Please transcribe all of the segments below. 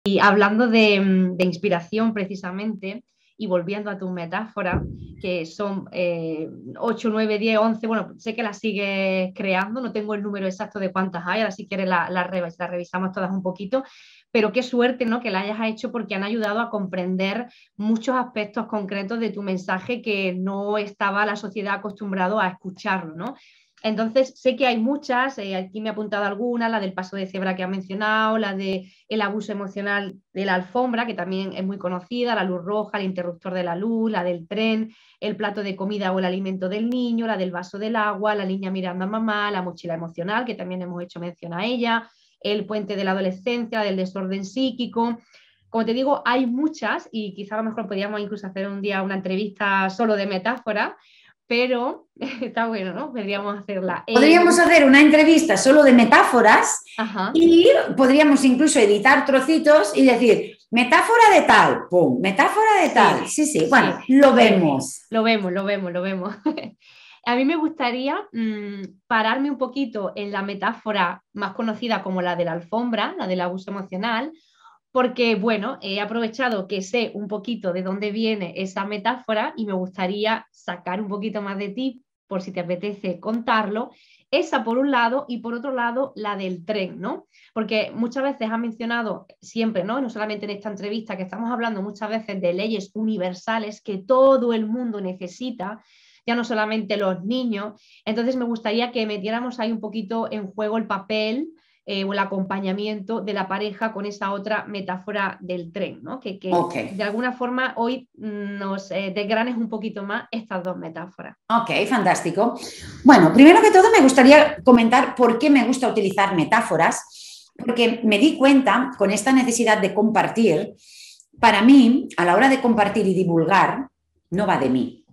Y hablando de inspiración precisamente, y volviendo a tu metáfora, que son 8, 9, 10, 11, bueno, sé que las sigues creando, no tengo el número exacto de cuántas hay, ahora si quieres la revisamos todas un poquito, pero qué suerte, ¿no?, que la hayas hecho porque han ayudado a comprender muchos aspectos concretos de tu mensaje que no estaba la sociedad acostumbrado a escucharlo, ¿no? Entonces, sé que hay muchas, aquí me he apuntado algunas, la del paso de cebra que ha mencionado, la del abuso emocional de la alfombra, que también es muy conocida, la luz roja, el interruptor de la luz, la del tren, el plato de comida o el alimento del niño, la del vaso del agua, la niña mirando a mamá, la mochila emocional, que también hemos hecho mención a ella, el puente de la adolescencia, del desorden psíquico. Como te digo, hay muchas y quizá a lo mejor podríamos incluso hacer un día una entrevista solo de metáfora, pero está bueno, ¿no? Podríamos hacerla. Podríamos hacer una entrevista solo de metáforas Ajá. y podríamos incluso editar trocitos y decir, metáfora de tal, pum, metáfora de tal. Sí, Sí, sí, sí, bueno, lo sí. vemos. Lo vemos, lo vemos, lo vemos. A mí me gustaría pararme un poquito en la metáfora más conocida como la de la alfombra, la del abuso emocional, porque, bueno, he aprovechado que sé un poquito de dónde viene esa metáfora y me gustaría sacar un poquito más de ti, por si te apetece contarlo. Esa por un lado y por otro lado la del tren, ¿no? Porque muchas veces ha mencionado siempre, ¿no? No solamente en esta entrevista, que estamos hablando muchas veces de leyes universales que todo el mundo necesita, ya no solamente los niños. Entonces me gustaría que metiéramos ahí un poquito en juego el papel o el acompañamiento de la pareja con esa otra metáfora del tren, ¿no? Que Ok, de alguna forma hoy nos desgranes un poquito más estas dos metáforas. ok, fantástico. Bueno, primero que todo me gustaría comentar por qué me gusta utilizar metáforas, porque me di cuenta con esta necesidad de compartir, para mí, a la hora de compartir y divulgar, no va de mí,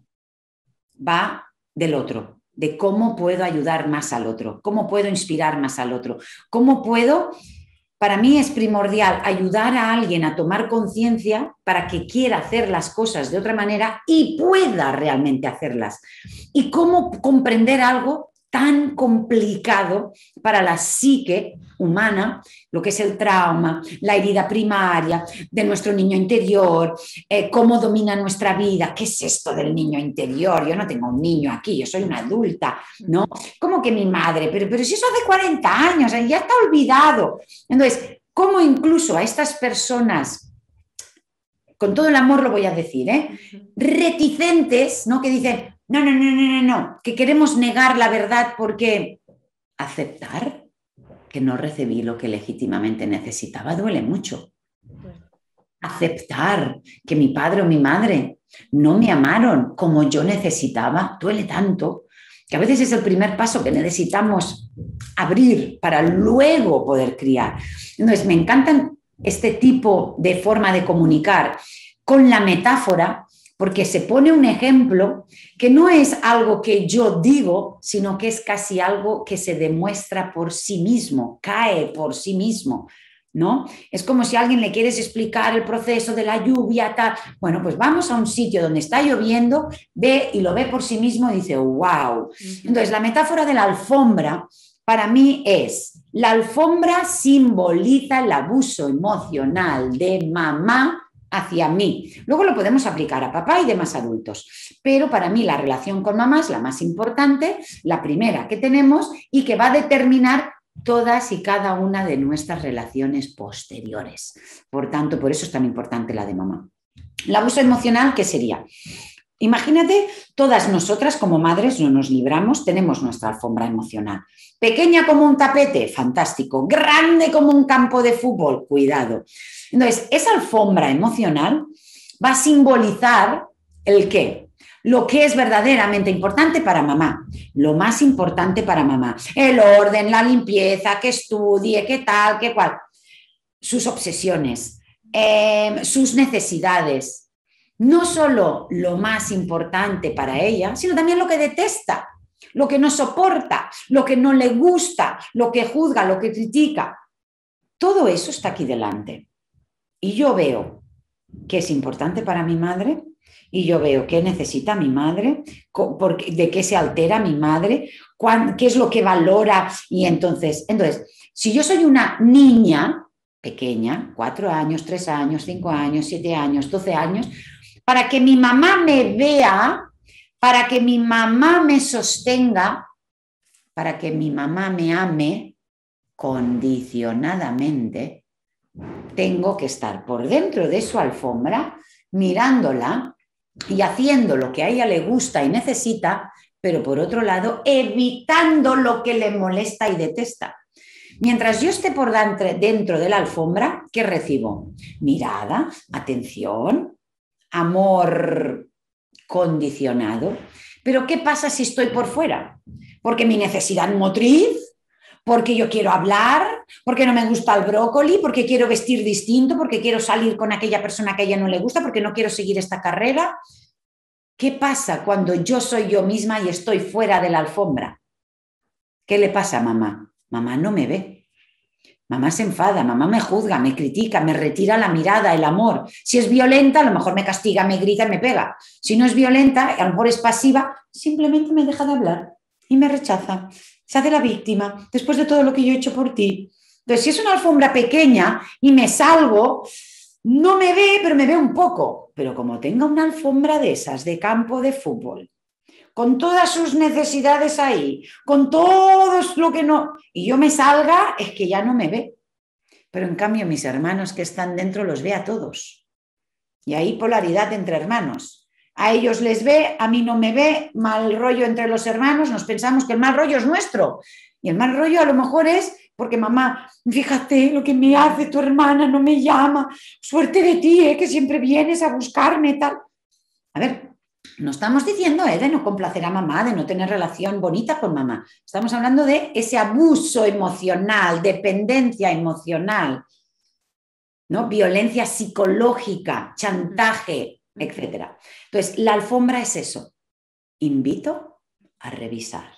va del otro, de cómo puedo ayudar más al otro, cómo puedo inspirar más al otro, cómo puedo, para mí es primordial ayudar a alguien a tomar conciencia para que quiera hacer las cosas de otra manera y pueda realmente hacerlas. Y cómo comprender algo tan complicado para la psique humana, lo que es el trauma, la herida primaria de nuestro niño interior, cómo domina nuestra vida, qué es esto del niño interior, yo no tengo un niño aquí, yo soy una adulta, ¿no? ¿Cómo que mi madre? Pero si eso hace 40 años, ya está olvidado. Entonces, cómo incluso a estas personas, con todo el amor lo voy a decir, reticentes, ¿no? Que dicen, no, no, no, no, no, no, que queremos negar la verdad porque aceptar que no recibí lo que legítimamente necesitaba duele mucho. Aceptar que mi padre o mi madre no me amaron como yo necesitaba duele tanto que a veces es el primer paso que necesitamos abrir para luego poder criar. Entonces, me encantan este tipo de forma de comunicar con la metáfora, porque se pone un ejemplo que no es algo que yo digo, sino que es casi algo que se demuestra por sí mismo, cae por sí mismo, ¿no? Es como si a alguien le quieres explicar el proceso de la lluvia, tal. Bueno, pues vamos a un sitio donde está lloviendo, ve y lo ve por sí mismo y dice, wow. Entonces, la metáfora de la alfombra para mí es, la alfombra simboliza el abuso emocional de mamá hacia mí. Luego lo podemos aplicar a papá y demás adultos, pero para mí la relación con mamá es la más importante, la primera que tenemos y que va a determinar todas y cada una de nuestras relaciones posteriores. Por tanto, por eso es tan importante la de mamá. El abuso emocional, ¿qué sería? Imagínate, todas nosotras como madres no nos libramos, tenemos nuestra alfombra emocional. Pequeña como un tapete, fantástico. Grande como un campo de fútbol, cuidado. Entonces, esa alfombra emocional va a simbolizar el qué. Lo que es verdaderamente importante para mamá, lo más importante para mamá, el orden, la limpieza, que estudie, qué tal, qué cual, sus obsesiones, sus necesidades, no solo lo más importante para ella, sino también lo que detesta, lo que no soporta, lo que no le gusta, lo que juzga, lo que critica. Todo eso está aquí delante. Y yo veo qué es importante para mi madre y yo veo qué necesita mi madre, de qué se altera mi madre, qué es lo que valora. Y entonces, si yo soy una niña, pequeña, 4 años, 3 años, 5 años, 7 años, 12 años, para que mi mamá me vea, para que mi mamá me sostenga, para que mi mamá me ame condicionadamente, tengo que estar por dentro de su alfombra, mirándola y haciendo lo que a ella le gusta y necesita, pero por otro lado, evitando lo que le molesta y detesta. Mientras yo esté por dentro de la alfombra, ¿qué recibo? Mirada, atención, amor condicionado. Pero ¿qué pasa si estoy por fuera? Porque mi necesidad motriz, porque yo quiero hablar, porque no me gusta el brócoli, porque quiero vestir distinto, porque quiero salir con aquella persona que a ella no le gusta, porque no quiero seguir esta carrera. ¿Qué pasa cuando yo soy yo misma y estoy fuera de la alfombra? ¿Qué le pasa a mamá? Mamá no me ve. Mamá se enfada, mamá me juzga, me critica, me retira la mirada, el amor. Si es violenta, a lo mejor me castiga, me grita y me pega. Si no es violenta, a lo mejor es pasiva, simplemente me deja de hablar y me rechaza. Se hace la víctima después de todo lo que yo he hecho por ti. Entonces, si es una alfombra pequeña y me salgo, no me ve, pero me ve un poco. Pero como tenga una alfombra de esas, de campo de fútbol, con todas sus necesidades ahí, con todo lo que no, y yo me salga, es que ya no me ve. Pero en cambio mis hermanos que están dentro los ve a todos. Y hay polaridad entre hermanos. A ellos les ve, a mí no me ve, mal rollo entre los hermanos, nos pensamos que el mal rollo es nuestro. Y el mal rollo a lo mejor es porque mamá, fíjate lo que me hace tu hermana, no me llama, suerte de ti, que siempre vienes a buscarme, tal. A ver, no estamos diciendo de no complacer a mamá, de no tener relación bonita con mamá. Estamos hablando de ese abuso emocional, dependencia emocional, ¿no? Violencia psicológica, chantaje, etc. Entonces, la alfombra es eso. Invito a revisar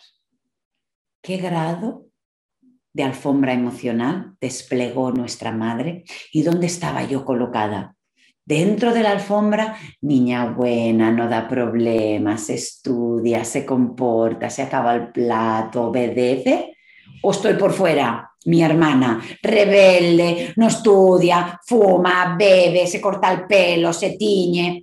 qué grado de alfombra emocional desplegó nuestra madre y dónde estaba yo colocada. Dentro de la alfombra, niña buena, no da problemas, estudia, se comporta, se acaba el plato, obedece. O estoy por fuera, mi hermana, rebelde, no estudia, fuma, bebe, se corta el pelo, se tiñe.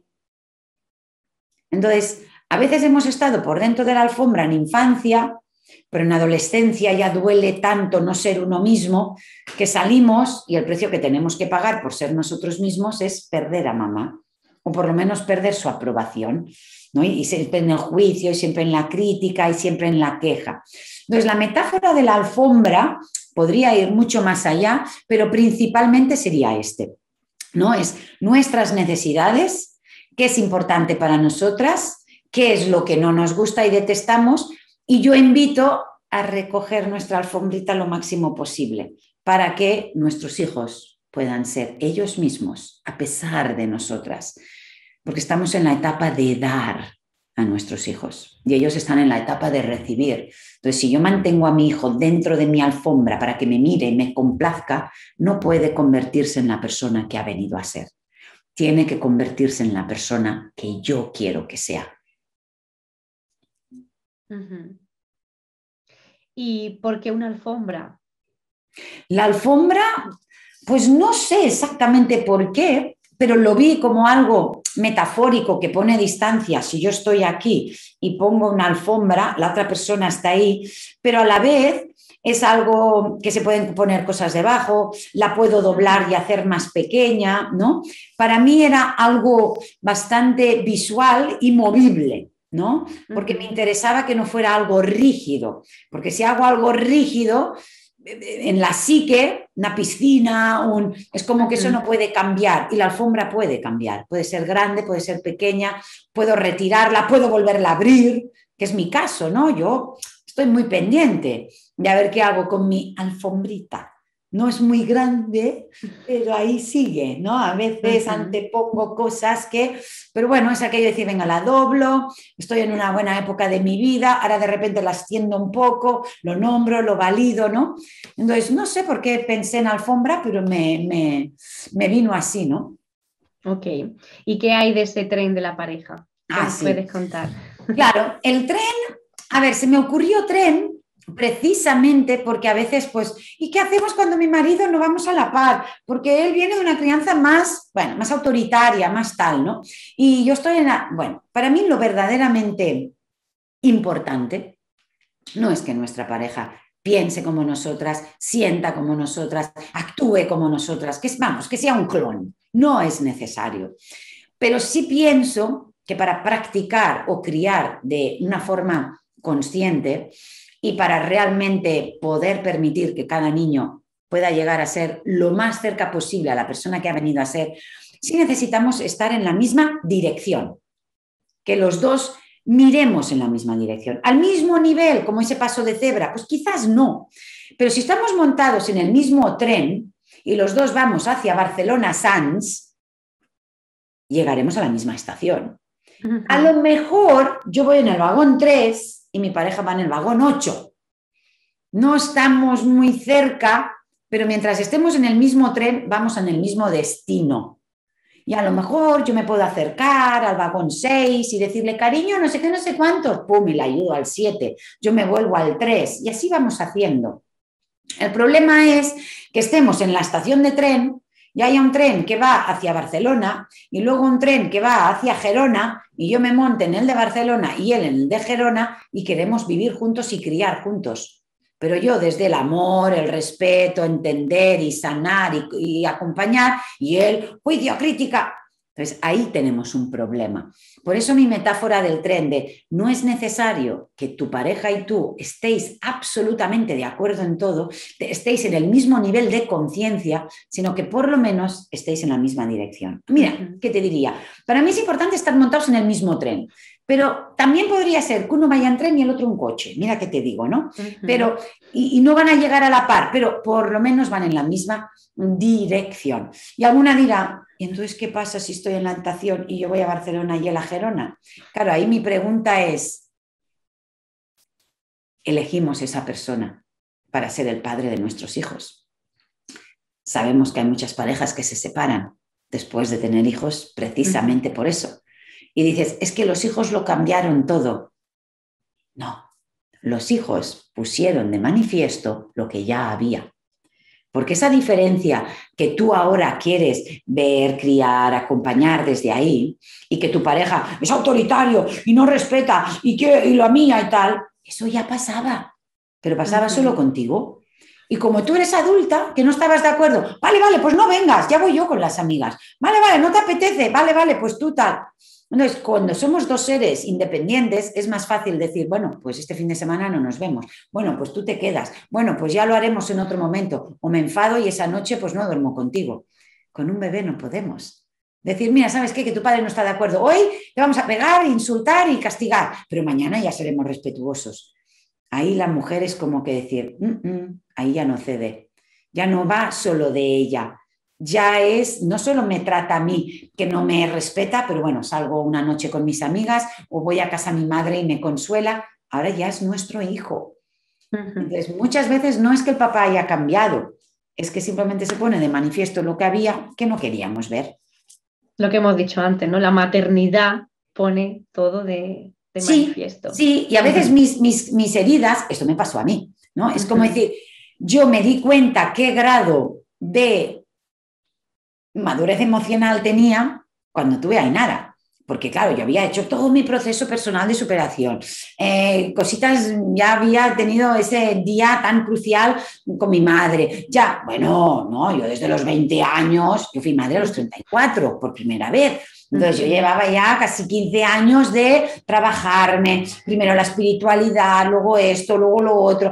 Entonces, a veces hemos estado por dentro de la alfombra en infancia, pero en adolescencia ya duele tanto no ser uno mismo que salimos y el precio que tenemos que pagar por ser nosotros mismos es perder a mamá o por lo menos perder su aprobación, ¿no? Y siempre en el juicio y siempre en la crítica y siempre en la queja. Entonces la metáfora de la alfombra podría ir mucho más allá, pero principalmente sería ¿no? Es nuestras necesidades, qué es importante para nosotras, qué es lo que no nos gusta y detestamos. Y yo invito a recoger nuestra alfombrita lo máximo posible para que nuestros hijos puedan ser ellos mismos a pesar de nosotras, porque estamos en la etapa de dar a nuestros hijos y ellos están en la etapa de recibir. Entonces, si yo mantengo a mi hijo dentro de mi alfombra para que me mire y me complazca, no puede convertirse en la persona que ha venido a ser. Tiene que convertirse en la persona que yo quiero que sea. ¿Y por qué una alfombra? La alfombra, pues no sé exactamente por qué, pero lo vi como algo metafórico que pone distancia. Si yo estoy aquí y pongo una alfombra, la otra persona está ahí, pero a la vez es algo que se pueden poner cosas debajo, la puedo doblar y hacer más pequeña, ¿no? Para mí era algo bastante visual y movible, ¿no? Porque me interesaba que no fuera algo rígido, porque si hago algo rígido en la psique, una piscina, es como que eso no puede cambiar y la alfombra puede cambiar, puede ser grande, puede ser pequeña, puedo retirarla, puedo volverla a abrir, que es mi caso, ¿no? Yo estoy muy pendiente de a ver qué hago con mi alfombrita. No es muy grande, pero ahí sigue, ¿no? A veces antepongo cosas que, pero bueno, es aquello de decir, venga, la doblo, estoy en una buena época de mi vida, ahora de repente la extiendo un poco, lo nombro, lo valido, ¿no? Entonces, no sé por qué pensé en alfombra, pero me vino así, ¿no? Ok. ¿Y qué hay de ese tren de la pareja? ¿Qué nos puedes contar? Claro, el tren, a ver, se me ocurrió tren Precisamente porque a veces, pues, ¿y qué hacemos cuando mi marido no vamos a la par? Porque él viene de una crianza más, bueno, más autoritaria, más tal, ¿no? Y yo estoy en la, bueno, para mí lo verdaderamente importante no es que nuestra pareja piense como nosotras, sienta como nosotras, actúe como nosotras, que, vamos, que sea un clon, no es necesario. Pero sí pienso que para practicar o criar de una forma consciente y para realmente poder permitir que cada niño pueda llegar a ser lo más cerca posible a la persona que ha venido a ser, sí necesitamos estar en la misma dirección, que los dos miremos en la misma dirección. Al mismo nivel, como ese paso de cebra, pues quizás no. Pero si estamos montados en el mismo tren y los dos vamos hacia Barcelona-Sants, llegaremos a la misma estación. A lo mejor yo voy en el vagón 3 y mi pareja va en el vagón 8. No estamos muy cerca, pero mientras estemos en el mismo tren, vamos en el mismo destino. Y a lo mejor yo me puedo acercar al vagón 6 y decirle, cariño, no sé qué, no sé cuántos, pum, y le ayudo al 7, yo me vuelvo al 3 y así vamos haciendo. El problema es que estemos en la estación de tren y haya un tren que va hacia Barcelona y luego un tren que va hacia Gerona y yo me monte en el de Barcelona y él en el de Gerona y queremos vivir juntos y criar juntos. Pero yo desde el amor, el respeto, entender y sanar y acompañar, y él, juicio, crítica. Entonces ahí tenemos un problema. Por eso mi metáfora del tren de no es necesario que tu pareja y tú estéis absolutamente de acuerdo en todo, estéis en el mismo nivel de conciencia, sino que por lo menos estéis en la misma dirección. Mira, ¿qué te diría? Para mí es importante estar montados en el mismo tren, pero también podría ser que uno vaya en tren y el otro en coche. Mira qué te digo, ¿no? Pero, y no van a llegar a la par, pero por lo menos van en la misma dirección. Y alguna dirá, ¿y entonces qué pasa si estoy en la estación y yo voy a Barcelona y él a Gerona? Claro, ahí mi pregunta es, ¿elegimos esa persona para ser el padre de nuestros hijos? Sabemos que hay muchas parejas que se separan después de tener hijos precisamente por eso. Y dices, es que los hijos lo cambiaron todo. No, los hijos pusieron de manifiesto lo que ya había. Porque esa diferencia que tú ahora quieres ver, criar, acompañar desde ahí, y que tu pareja es autoritario y no respeta y lo mía y tal, eso ya pasaba, pero pasaba solo contigo. Y como tú eres adulta, que no estabas de acuerdo, vale, pues no vengas, ya voy yo con las amigas, vale, no te apetece, vale, pues tú tal. Entonces, cuando somos dos seres independientes, es más fácil decir, bueno, pues este fin de semana no nos vemos. Bueno, pues tú te quedas. Bueno, pues ya lo haremos en otro momento. O me enfado y esa noche pues no duermo contigo. Con un bebé no podemos. Decir, mira, ¿sabes qué? Que tu padre no está de acuerdo. Hoy te vamos a pegar, insultar y castigar, pero mañana ya seremos respetuosos. Ahí la mujer es como que decir, ahí ya no cede. Ya no va solo de ella. Ya es, no solo me trata a mí, que no me respeta, pero bueno, salgo una noche con mis amigas o voy a casa a mi madre y me consuela, ahora ya es nuestro hijo. Entonces, muchas veces no es que el papá haya cambiado, es que simplemente se pone de manifiesto lo que había que no queríamos ver. Lo que hemos dicho antes, ¿no? La maternidad pone todo de manifiesto. Sí, y a veces mis heridas, esto me pasó a mí, ¿no? Es como decir, yo me di cuenta qué grado de madurez emocional tenía cuando tuve a Ainara. Porque claro, yo había hecho todo mi proceso personal de superación. Cositas, ya había tenido ese día tan crucial con mi madre. Ya, bueno, no, yo desde los 20 años, yo fui madre a los 34 por primera vez. Entonces yo llevaba ya casi 15 años de trabajarme, primero la espiritualidad, luego esto, luego lo otro.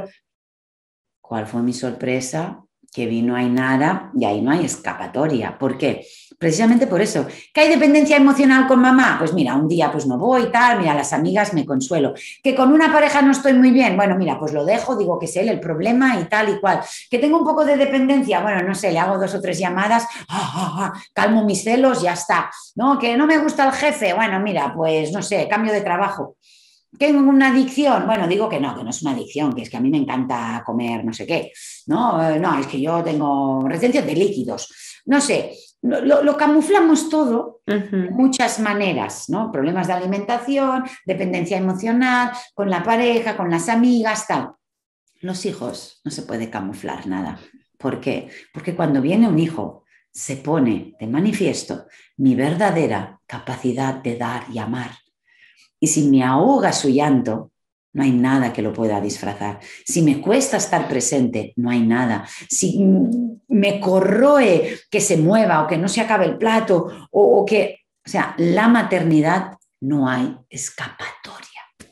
¿Cuál fue mi sorpresa? Que vino Ainara y ahí no hay escapatoria. ¿Por qué? Precisamente por eso. ¿Que hay dependencia emocional con mamá? Pues mira, un día pues no voy, tal, mira, las amigas me consuelo. ¿Que con una pareja no estoy muy bien? Bueno, mira, pues lo dejo, digo que es él el problema y tal y cual. ¿Que tengo un poco de dependencia? Bueno, no sé, le hago 2 o 3 llamadas, calmo mis celos, ya está. ¿No? ¿Que no me gusta el jefe? Bueno, mira, pues no sé, cambio de trabajo. ¿Tengo una adicción? Bueno, digo que no es una adicción, que es que a mí me encanta comer no sé qué. No, es que yo tengo retención de líquidos. No sé, lo camuflamos todo de muchas maneras, ¿no? Problemas de alimentación, dependencia emocional, con la pareja, con las amigas, tal. Los hijos no se puede camuflar nada. ¿Por qué? Porque cuando viene un hijo se pone de manifiesto mi verdadera capacidad de dar y amar. Y si me ahoga su llanto, no hay nada que lo pueda disfrazar. Si me cuesta estar presente, no hay nada. Si me corroe que se mueva o que no se acabe el plato o que... O sea, la maternidad no hay escapatoria.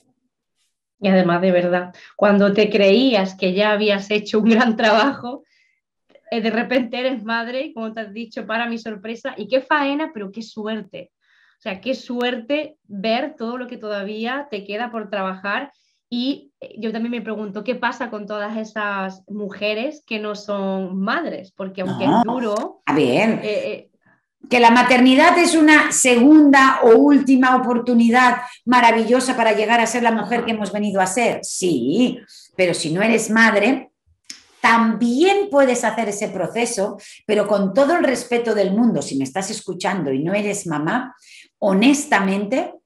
Y además, de verdad, cuando te creías que ya habías hecho un gran trabajo, de repente eres madre, como te has dicho, para mi sorpresa, y qué faena, pero qué suerte. O sea, qué suerte ver todo lo que todavía te queda por trabajar. Y yo también me pregunto, ¿qué pasa con todas esas mujeres que no son madres? Porque aunque es No, duro, a ver, eh, que la maternidad es una segunda o última oportunidad maravillosa para llegar a ser la mujer que ajá, hemos venido a ser. Sí, pero si no eres madre, también puedes hacer ese proceso, pero con todo el respeto del mundo, si me estás escuchando y no eres mamá, honestamente,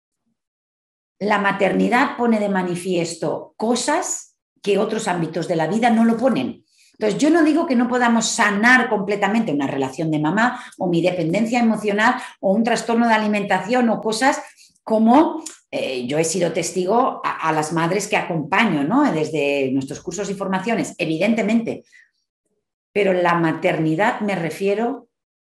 la maternidad pone de manifiesto cosas que otros ámbitos de la vida no lo ponen. Entonces, yo no digo que no podamos sanar completamente una relación de mamá o mi dependencia emocional o un trastorno de alimentación o cosas como yo he sido testigo a las madres que acompaño, ¿no? Desde nuestros cursos y formaciones, evidentemente. Pero la maternidad, me refiero,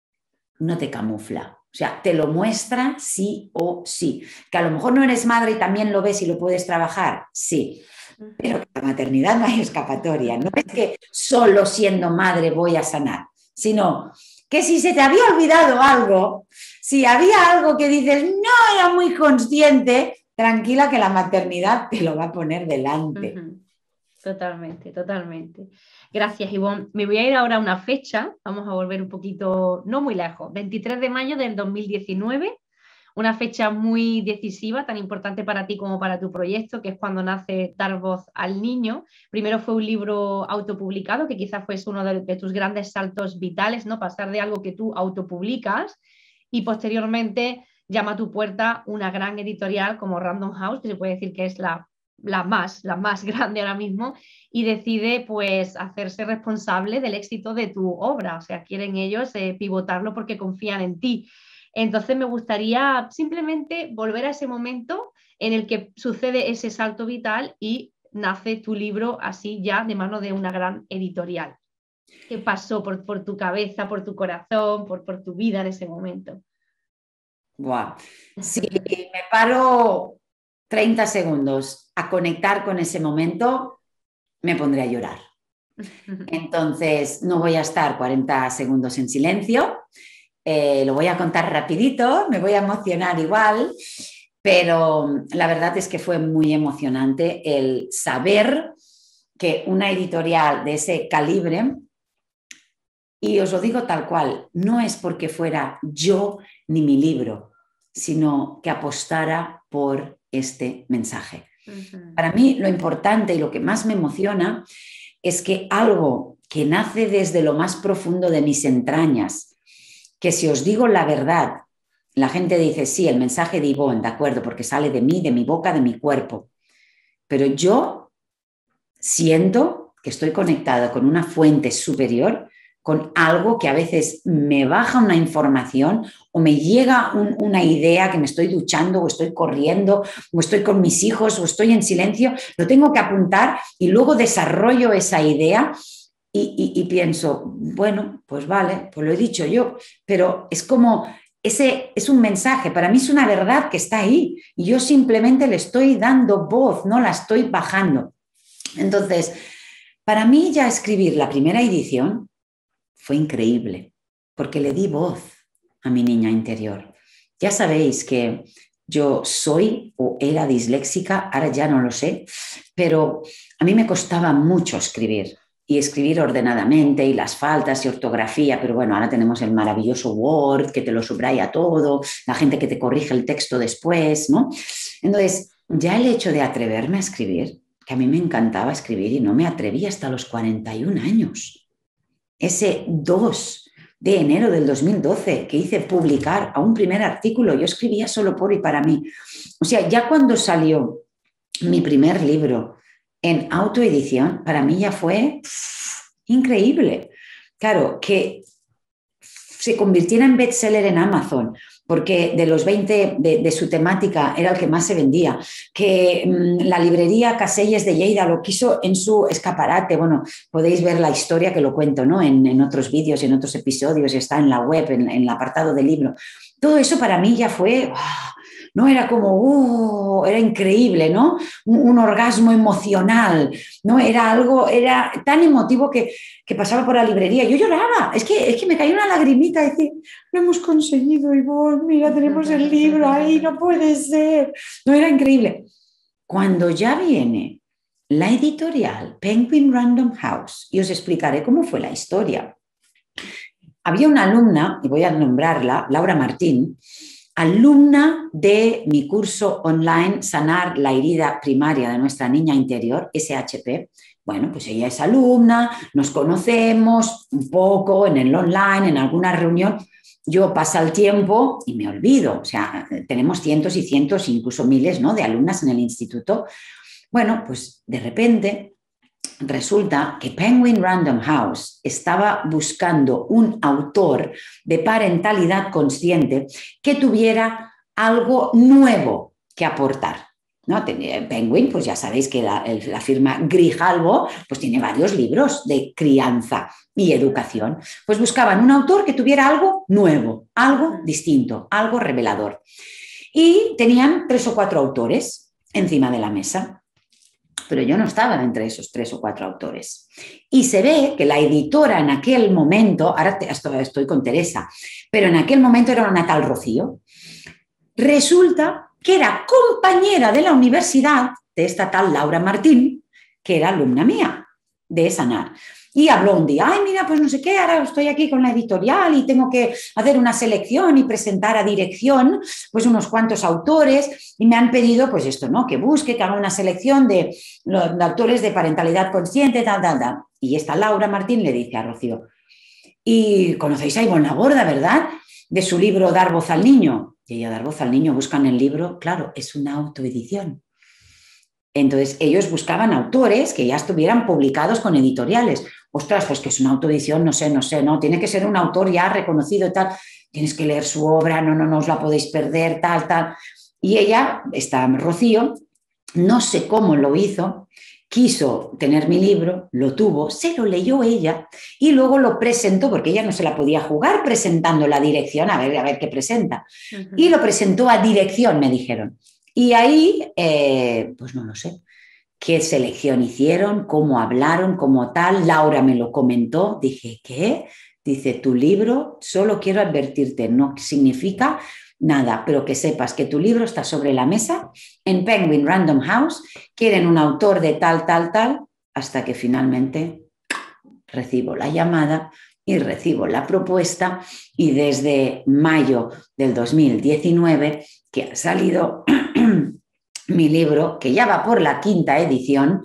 no te camufla. O sea, te lo muestra sí o sí. Que a lo mejor no eres madre y también lo ves y lo puedes trabajar, sí. Pero que la maternidad no hay escapatoria. No es que solo siendo madre voy a sanar, sino que si se te había olvidado algo, si había algo que dices no era muy consciente, tranquila que la maternidad te lo va a poner delante. totalmente, totalmente. Gracias, Ivonne. Me voy a ir ahora a una fecha, vamos a volver un poquito, no muy lejos, 23 de mayo del 2019, una fecha muy decisiva, tan importante para ti como para tu proyecto, que es cuando nace Dar Voz al Niño. Primero fue un libro autopublicado, que quizás fue uno de tus grandes saltos vitales, ¿no? Pasar de algo que tú autopublicas y posteriormente llama a tu puerta una gran editorial como Random House, que se puede decir que es la más grande ahora mismo, y decide pues hacerse responsable del éxito de tu obra. O sea, quieren ellos pivotarlo porque confían en ti. Entonces me gustaría simplemente volver a ese momento en el que sucede ese salto vital y nace tu libro así ya de mano de una gran editorial. ¿Qué pasó por tu cabeza, por tu corazón, por tu vida en ese momento? Wow. Si me paro 30 segundos a conectar con ese momento, me pondré a llorar. Entonces, no voy a estar 40 segundos en silencio, lo voy a contar rapidito, me voy a emocionar igual, pero la verdad es que fue muy emocionante el saber que una editorial de ese calibre, y os lo digo tal cual, no es porque fuera yo ni mi libro, sino que apostara por este mensaje. Para mí lo importante y lo que más me emociona es que algo que nace desde lo más profundo de mis entrañas, que si os digo la verdad, la gente dice, sí, el mensaje de Ivonne, de acuerdo, porque sale de mí, de mi boca, de mi cuerpo, pero yo siento que estoy conectada con una fuente superior, con algo que a veces me baja una información o me llega una idea que me estoy duchando o estoy corriendo o estoy con mis hijos o estoy en silencio, lo tengo que apuntar y luego desarrollo esa idea y pienso, bueno, pues vale, pues lo he dicho yo, pero es como, ese es un mensaje, para mí es una verdad que está ahí y yo simplemente le estoy dando voz, no la estoy bajando. Entonces, para mí ya escribir la primera edición fue increíble, porque le di voz a mi niña interior. Ya sabéis que yo soy o era disléxica, ahora ya no lo sé, pero a mí me costaba mucho escribir y escribir ordenadamente y las faltas y ortografía, pero bueno, ahora tenemos el maravilloso Word que te lo subraya todo, la gente que te corrige el texto después, ¿no? Entonces, ya el hecho de atreverme a escribir, que a mí me encantaba escribir y no me atreví hasta los 41 años. Ese 2 de enero del 2012 que hice publicar a un primer artículo, yo escribía solo por y para mí. O sea, ya cuando salió mi primer libro, en autoedición, para mí ya fue increíble. Claro, que se convirtiera en bestseller en Amazon, porque de los 20 de su temática era el que más se vendía, que la librería Caselles de Lleida lo quiso en su escaparate. Bueno, podéis ver la historia que lo cuento, ¿no? En otros vídeos y en otros episodios, y está en la web, en el apartado del libro. Todo eso para mí ya fue... ¿no? Era como, era increíble, ¿no? Un orgasmo emocional, ¿no? Era algo, era tan emotivo que pasaba por la librería. Yo lloraba, es que me caía una lagrimita y decía, lo hemos conseguido, Ivonne, mira, tenemos el libro ahí, no puede ser. No, era increíble. Cuando ya viene la editorial Penguin Random House, y os explicaré cómo fue la historia. Había una alumna, y voy a nombrarla, Laura Martín, alumna de mi curso online Sanar la herida primaria de nuestra niña interior, SHP. Bueno, pues ella es alumna, nos conocemos un poco en el online, en alguna reunión. Yo pasa el tiempo y me olvido. O sea, tenemos cientos y cientos, incluso miles, ¿no?, de alumnas en el instituto. Bueno, pues de repente resulta que Penguin Random House estaba buscando un autor de parentalidad consciente que tuviera algo nuevo que aportar, ¿no? Penguin, pues ya sabéis que la firma Grijalbo pues tiene varios libros de crianza y educación. Pues buscaban un autor que tuviera algo nuevo, algo distinto, algo revelador. Y tenían 3 o 4 autores encima de la mesa. Pero yo no estaba entre esos 3 o 4 autores. Y se ve que la editora en aquel momento, ahora estoy con Teresa, pero en aquel momento era una tal Rocío, resulta que era compañera de la universidad de esta tal Laura Martín, que era alumna mía de Sanar. Y habló un día, ay, mira, pues no sé qué, ahora estoy aquí con la editorial y tengo que hacer una selección y presentar a dirección pues unos cuantos autores y me han pedido pues esto, ¿no?, que busque, que haga una selección de autores de parentalidad consciente, tal, tal, tal. Y esta Laura Martín le dice a Rocío, y conocéis a Ivonne Laborda, ¿verdad?, de su libro Dar voz al niño. Y ella, Dar voz al niño, buscan el libro, claro, es una autoedición. Entonces, ellos buscaban autores que ya estuvieran publicados con editoriales. Ostras, pues que es una autoedición, no sé, no, tiene que ser un autor ya reconocido y tal. Tienes que leer su obra, no os la podéis perder, tal. Y ella, esta Rocío, no sé cómo lo hizo, quiso tener mi libro, lo tuvo, se lo leyó ella y luego lo presentó, porque ella no se la podía jugar presentando la dirección, a ver qué presenta. Y lo presentó a dirección, me dijeron. Y ahí, pues no lo sé, qué selección hicieron, cómo hablaron, cómo tal. Laura me lo comentó, dije, ¿qué? Dice, tu libro, solo quiero advertirte, no significa nada, pero que sepas que tu libro está sobre la mesa en Penguin Random House, quieren un autor de tal, hasta que finalmente recibo la llamada y recibo la propuesta y desde mayo del 2019 que ha salido mi libro, que ya va por la 5ª edición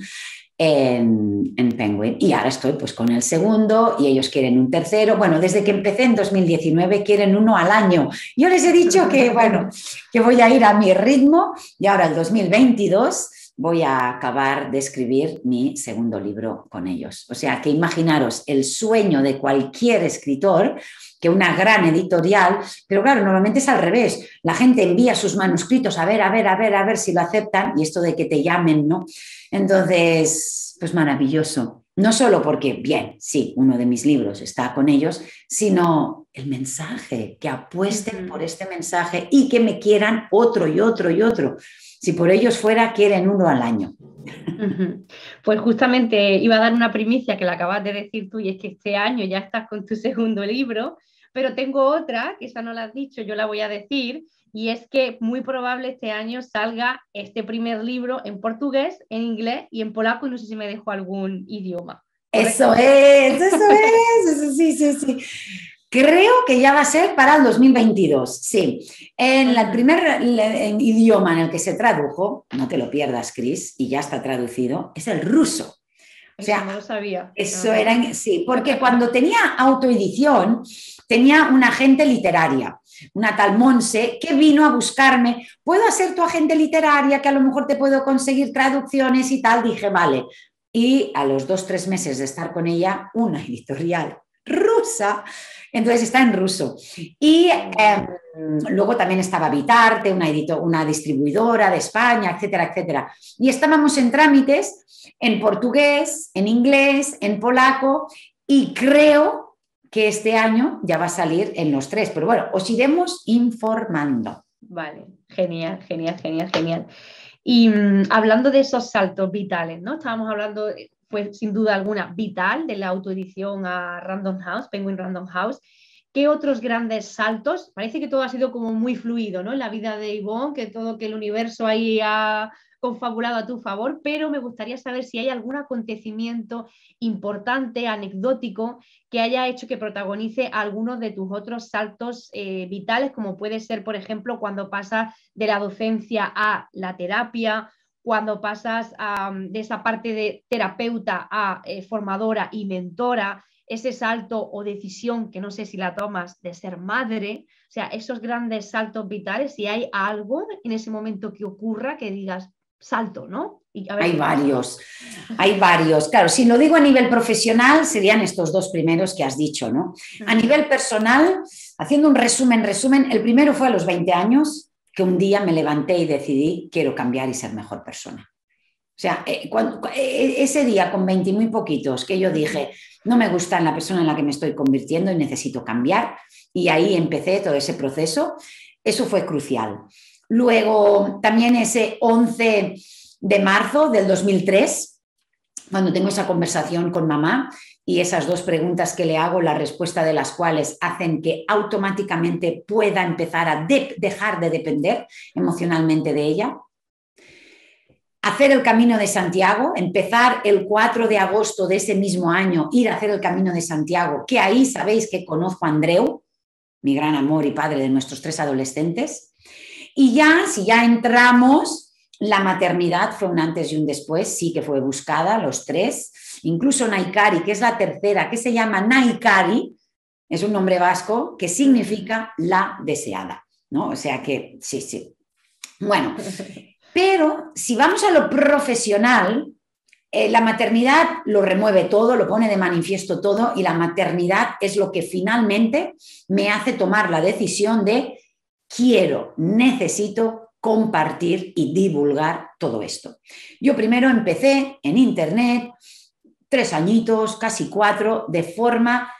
en Penguin. Y ahora estoy pues con el segundo y ellos quieren un tercero. Bueno, desde que empecé en 2019 quieren uno al año. Yo les he dicho que, bueno, que voy a ir a mi ritmo y ahora el 2022 voy a acabar de escribir mi segundo libro con ellos. O sea, que imaginaros el sueño de cualquier escritor, que una gran editorial, pero claro, normalmente es al revés. La gente envía sus manuscritos a ver si lo aceptan y esto de que te llamen, ¿no? Entonces, pues maravilloso. No solo porque, bien, sí, uno de mis libros está con ellos, sino el mensaje, que apuesten por este mensaje y que me quieran otro y otro y otro. Si por ellos fuera, quieren uno al año. Pues justamente iba a dar una primicia que la acabas de decir tú, y es que este año ya estás con tu segundo libro, pero tengo otra, que esa no la has dicho, yo la voy a decir, y es que muy probable este año salga este primer libro en portugués, en inglés y en polaco, y no sé si me dejo algún idioma. ¿Correcto? Eso sí. Creo que ya va a ser para el 2022, sí. En el primer idioma en el que se tradujo, no te lo pierdas, Cris, y ya está traducido, es el ruso. O sea, eso no lo sabía. eso era, sí, porque cuando tenía autoedición, tenía una agente literaria, una tal Monse, que vino a buscarme, ¿puedo ser tu agente literaria? Que a lo mejor te puedo conseguir traducciones y tal. Dije, vale. Y a los 2 o 3 meses de estar con ella, una editorial rusa, entonces está en ruso. Y luego también estaba Vitarte, una distribuidora de España, etcétera, etcétera. Y estábamos en trámites en portugués, en inglés, en polaco, y creo que este año ya va a salir en los 3, pero bueno, os iremos informando. Vale, genial, genial, genial, genial. Y hablando de esos saltos vitales, ¿no? Estábamos hablando, pues sin duda alguna, vital de la autoedición a Random House, Penguin Random House. ¿Qué otros grandes saltos? Parece que todo ha sido como muy fluido, ¿no? En la vida de Ivonne, que el universo ahí ha confabulado a tu favor, pero me gustaría saber si hay algún acontecimiento importante, anecdótico, que haya hecho que protagonice algunos de tus otros saltos vitales, como puede ser, por ejemplo, cuando pasas de la docencia a la terapia, cuando pasas de esa parte de terapeuta a formadora y mentora, ese salto o decisión que no sé si la tomas de ser madre, o sea, esos grandes saltos vitales, si hay algo en ese momento que ocurra que digas salto, ¿no? Y a ver Hay qué pasa. varios, hay varios. Claro, si lo digo a nivel profesional, serían estos 2 primeros que has dicho, ¿no? A nivel personal, haciendo un resumen, el primero fue a los 20 años, que un día me levanté y decidí, quiero cambiar y ser mejor persona. O sea, ese día con 20 y muy poquitos, que yo dije, no me gusta en la persona en la que me estoy convirtiendo y necesito cambiar, y ahí empecé todo ese proceso, eso fue crucial. Luego, también ese 11 de marzo del 2003, cuando tengo esa conversación con mamá y esas 2 preguntas que le hago, la respuesta de las cuales hacen que automáticamente pueda empezar a dejar de depender emocionalmente de ella. Hacer el Camino de Santiago, empezar el 4 de agosto de ese mismo año, ir a hacer el Camino de Santiago, que ahí sabéis que conozco a Andreu, mi gran amor y padre de nuestros 3 adolescentes. Y ya, si ya entramos, la maternidad fue un antes y un después, sí que fue buscada, los 3. Incluso Naikari, que es la tercera, que se llama Naikari, es un nombre vasco que significa la deseada, ¿no? O sea que sí, sí. Bueno, pero si vamos a lo profesional, la maternidad lo remueve todo, lo pone de manifiesto todo, y la maternidad es lo que finalmente me hace tomar la decisión de quiero, necesito compartir y divulgar todo esto. Yo primero empecé en internet, 3 añitos, casi 4, de forma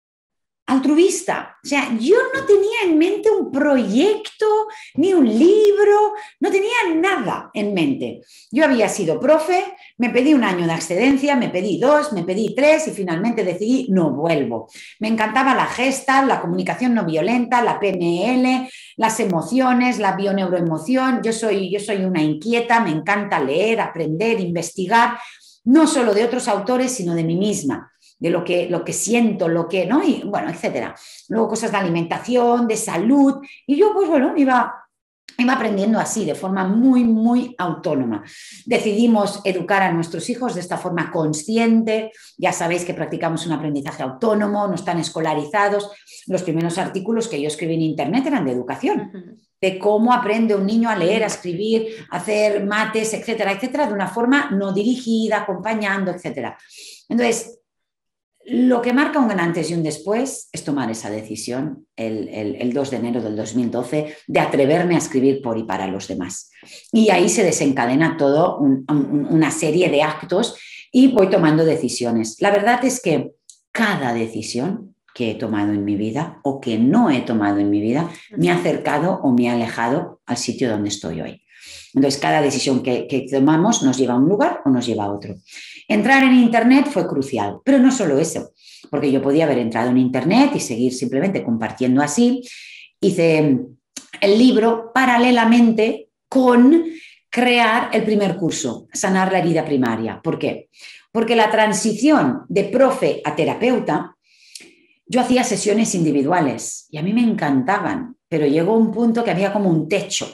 altruista. O sea, yo no tenía en mente un proyecto, ni un libro, no tenía nada en mente. Yo había sido profe, me pedí 1 año de excedencia, me pedí 2, me pedí 3 y finalmente decidí no vuelvo. Me encantaba la Gestalt, la comunicación no violenta, la PNL, las emociones, la bioneuroemoción. Yo soy una inquieta, me encanta leer, aprender, investigar, no solo de otros autores, sino de mí misma, de lo que siento, ¿no? Y bueno, etcétera. Luego cosas de alimentación, de salud, y yo pues bueno, iba aprendiendo así, de forma muy, muy autónoma. Decidimos educar a nuestros hijos de esta forma consciente. Ya sabéis que practicamos un aprendizaje autónomo, no están escolarizados. Los primeros artículos que yo escribí en internet eran de educación, de cómo aprende un niño a leer, a escribir, a hacer mates, etcétera, etcétera, de una forma no dirigida, acompañando, etcétera. Entonces, lo que marca un antes y un después es tomar esa decisión el 2 de enero del 2012 de atreverme a escribir por y para los demás. Y ahí se desencadena todo una serie de actos y voy tomando decisiones. La verdad es que cada decisión que he tomado en mi vida o que no he tomado en mi vida me ha acercado o me ha alejado al sitio donde estoy hoy. Entonces, cada decisión que tomamos nos lleva a un lugar o nos lleva a otro. Entrar en internet fue crucial, pero no solo eso, porque yo podía haber entrado en internet y seguir simplemente compartiendo así. Hice el libro paralelamente con crear el primer curso, Sanar la herida primaria. ¿Por qué? Porque la transición de profe a terapeuta, yo hacía sesiones individuales y a mí me encantaban, pero llegó un punto que había como un techo.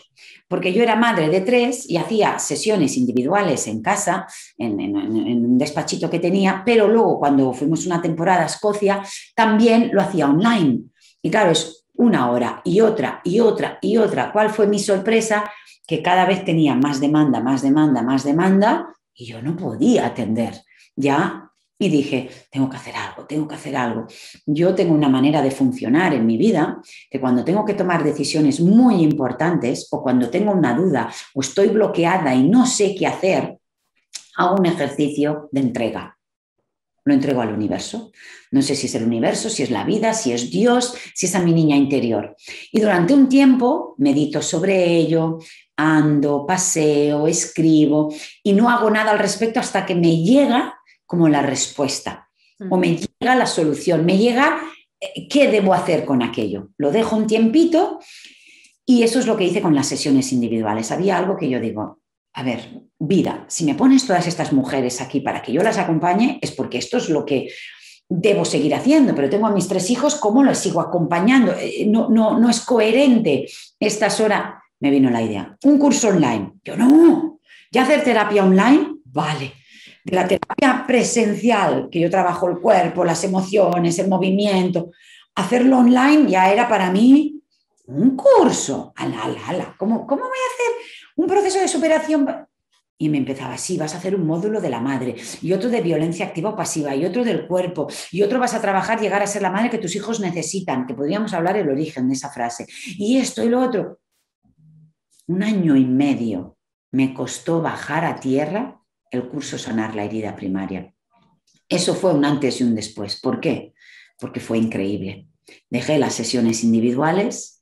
porque yo era madre de 3 y hacía sesiones individuales en casa, en un despachito que tenía, pero luego cuando fuimos una temporada a Escocia, también lo hacía online. Y claro, es una hora y otra y otra y otra. ¿Cuál fue mi sorpresa? Que cada vez tenía más demanda, más demanda, más demanda y yo no podía atender ya. Y dije, tengo que hacer algo, tengo que hacer algo. Yo tengo una manera de funcionar en mi vida que cuando tengo que tomar decisiones muy importantes o cuando tengo una duda o estoy bloqueada y no sé qué hacer, hago un ejercicio de entrega. Lo entrego al universo. No sé si es el universo, si es la vida, si es Dios, si es a mi niña interior. Y durante un tiempo medito sobre ello, ando, paseo, escribo y no hago nada al respecto hasta que me llega como la respuesta o me llega la solución, me llega qué debo hacer con aquello. Lo dejo un tiempito y eso es lo que hice con las sesiones individuales. Había algo que yo digo, a ver, vida, si me pones todas estas mujeres aquí para que yo las acompañe, es porque esto es lo que debo seguir haciendo, pero tengo a mis 3 hijos, ¿cómo los sigo acompañando? No es coherente estas horas. Me vino la idea, un curso online. Yo no, ya hacer terapia online, vale. De la terapia presencial, que yo trabajo el cuerpo, las emociones, el movimiento, hacerlo online ya era para mí un curso. ¿Cómo voy a hacer un proceso de superación? Y me empezaba, sí, vas a hacer un módulo de la madre, y otro de violencia activa o pasiva, y otro del cuerpo, y otro vas a trabajar, llegar a ser la madre que tus hijos necesitan, que podríamos hablar el origen de esa frase. Y esto y lo otro. 1 año y medio me costó bajar a tierra el curso Sanar la herida primaria. Eso fue un antes y un después. ¿Por qué? Porque fue increíble. Dejé las sesiones individuales,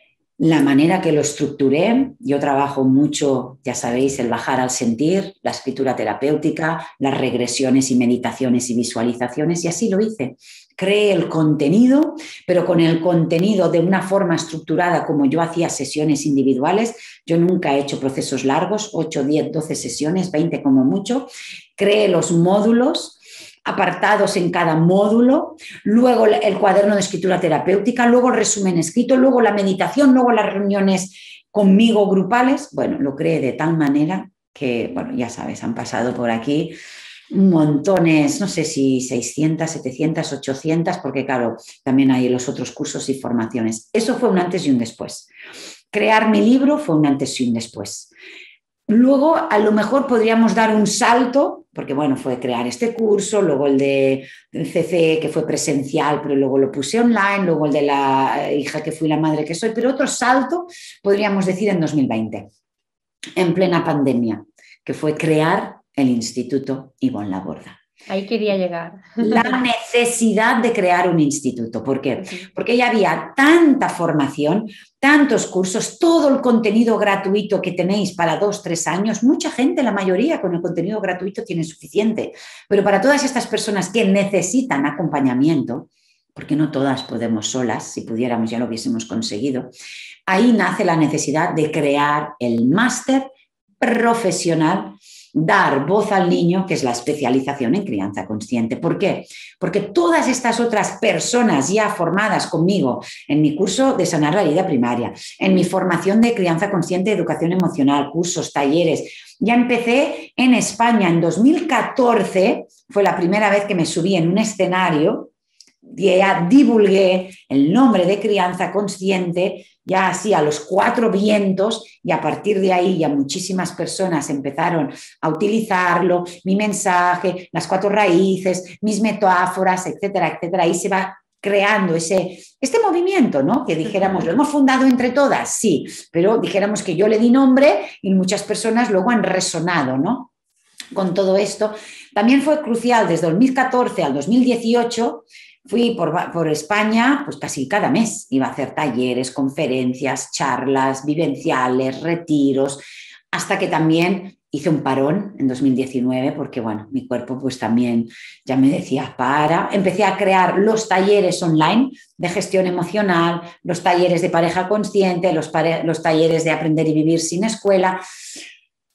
la manera que lo estructuré, yo trabajo mucho, ya sabéis, el bajar al sentir, la escritura terapéutica, las regresiones y meditaciones y visualizaciones, y así lo hice. Creé el contenido, pero con el contenido de una forma estructurada como yo hacía sesiones individuales. Yo nunca he hecho procesos largos, 8, 10, 12 sesiones, 20 como mucho. Creé los módulos, apartados en cada módulo, luego el cuaderno de escritura terapéutica, luego el resumen escrito, luego la meditación, luego las reuniones conmigo grupales. Bueno, lo creé de tal manera que, bueno, ya sabes, han pasado por aquí montones, no sé si 600, 700, 800, porque claro, también hay los otros cursos y formaciones. Eso fue un antes y un después. Crear mi libro fue un antes y un después. Luego, a lo mejor podríamos dar un salto, porque bueno, fue crear este curso, luego el de CC, que fue presencial, pero luego lo puse online, luego el de la hija que fui la madre que soy, pero otro salto podríamos decir en 2020, en plena pandemia, que fue crear el Instituto Ivonne Laborda. Ahí quería llegar. La necesidad de crear un instituto. ¿Por qué? Porque ya había tanta formación, tantos cursos, todo el contenido gratuito que tenéis para 2, 3 años. Mucha gente, la mayoría, con el contenido gratuito tiene suficiente. Pero para todas estas personas que necesitan acompañamiento, porque no todas podemos solas, si pudiéramos ya lo hubiésemos conseguido, ahí nace la necesidad de crear el máster profesional, dar voz al niño, que es la especialización en crianza consciente. ¿Por qué? Porque todas estas otras personas ya formadas conmigo en mi curso de Sanar la herida primaria, en mi formación de crianza consciente, educación emocional, cursos, talleres, ya empecé en España en 2014, fue la primera vez que me subí en un escenario, ya divulgué el nombre de crianza consciente, ya así a los 4 vientos, y a partir de ahí ya muchísimas personas empezaron a utilizarlo, mi mensaje, las 4 raíces, mis metáforas, etcétera, etcétera. Ahí se va creando este movimiento, ¿no? Que dijéramos, lo hemos fundado entre todas, sí, pero dijéramos que yo le di nombre y muchas personas luego han resonado, ¿no? Con todo esto. También fue crucial desde 2014 al 2018. Fui por España, pues casi cada mes iba a hacer talleres, conferencias, charlas, vivenciales, retiros, hasta que también hice un parón en 2019 porque, bueno, mi cuerpo pues también ya me decía Empecé a crear los talleres online de gestión emocional, los talleres de pareja consciente, los talleres de aprender y vivir sin escuela.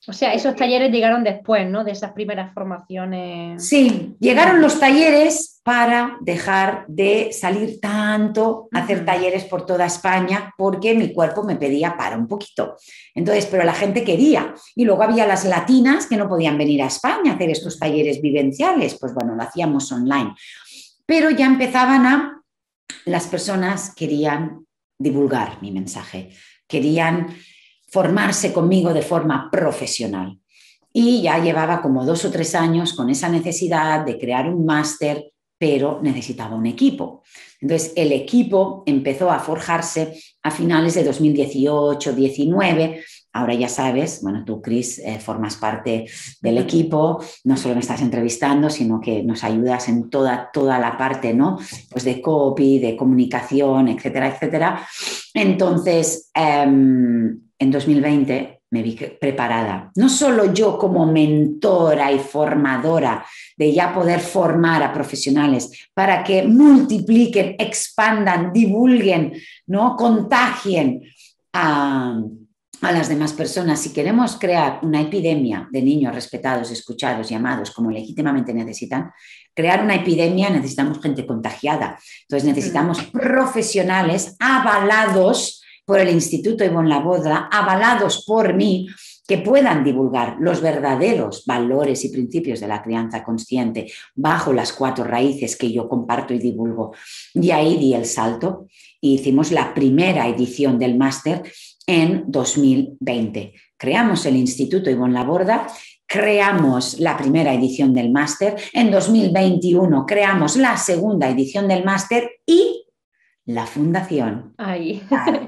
O sea, esos talleres llegaron después, ¿no? De esas primeras formaciones. Sí, llegaron los talleres para dejar de salir tanto, hacer talleres por toda España, porque mi cuerpo me pedía para un poquito. Entonces, pero la gente quería. Y luego había las latinas que no podían venir a España a hacer estos talleres vivenciales. Pues bueno, lo hacíamos online. Pero ya las personas querían divulgar mi mensaje, querían formarse conmigo de forma profesional. Y ya llevaba como 2 o 3 años con esa necesidad de crear un máster, pero necesitaba un equipo. Entonces, el equipo empezó a forjarse a finales de 2018-19. Ahora ya sabes, bueno, tú, Cris, formas parte del equipo, no solo me estás entrevistando, sino que nos ayudas en toda la parte, ¿no? Pues de copy, de comunicación, etcétera, etcétera. Entonces, en 2020 me vi preparada, no solo yo como mentora y formadora, de ya poder formar a profesionales para que multipliquen, expandan, divulguen, ¿no? Contagien a las demás personas. Si queremos crear una epidemia de niños respetados, escuchados y amados como legítimamente necesitan, crear una epidemia necesitamos gente contagiada. Entonces necesitamos profesionales avalados por el Instituto Ivonne Laborda, avalados por mí, que puedan divulgar los verdaderos valores y principios de la crianza consciente bajo las 4 raíces que yo comparto y divulgo. Y ahí di el salto y hicimos la primera edición del máster en 2020. Creamos el Instituto Ivonne Laborda, creamos la primera edición del máster, en 2021 creamos la segunda edición del máster y la fundación. Ahí.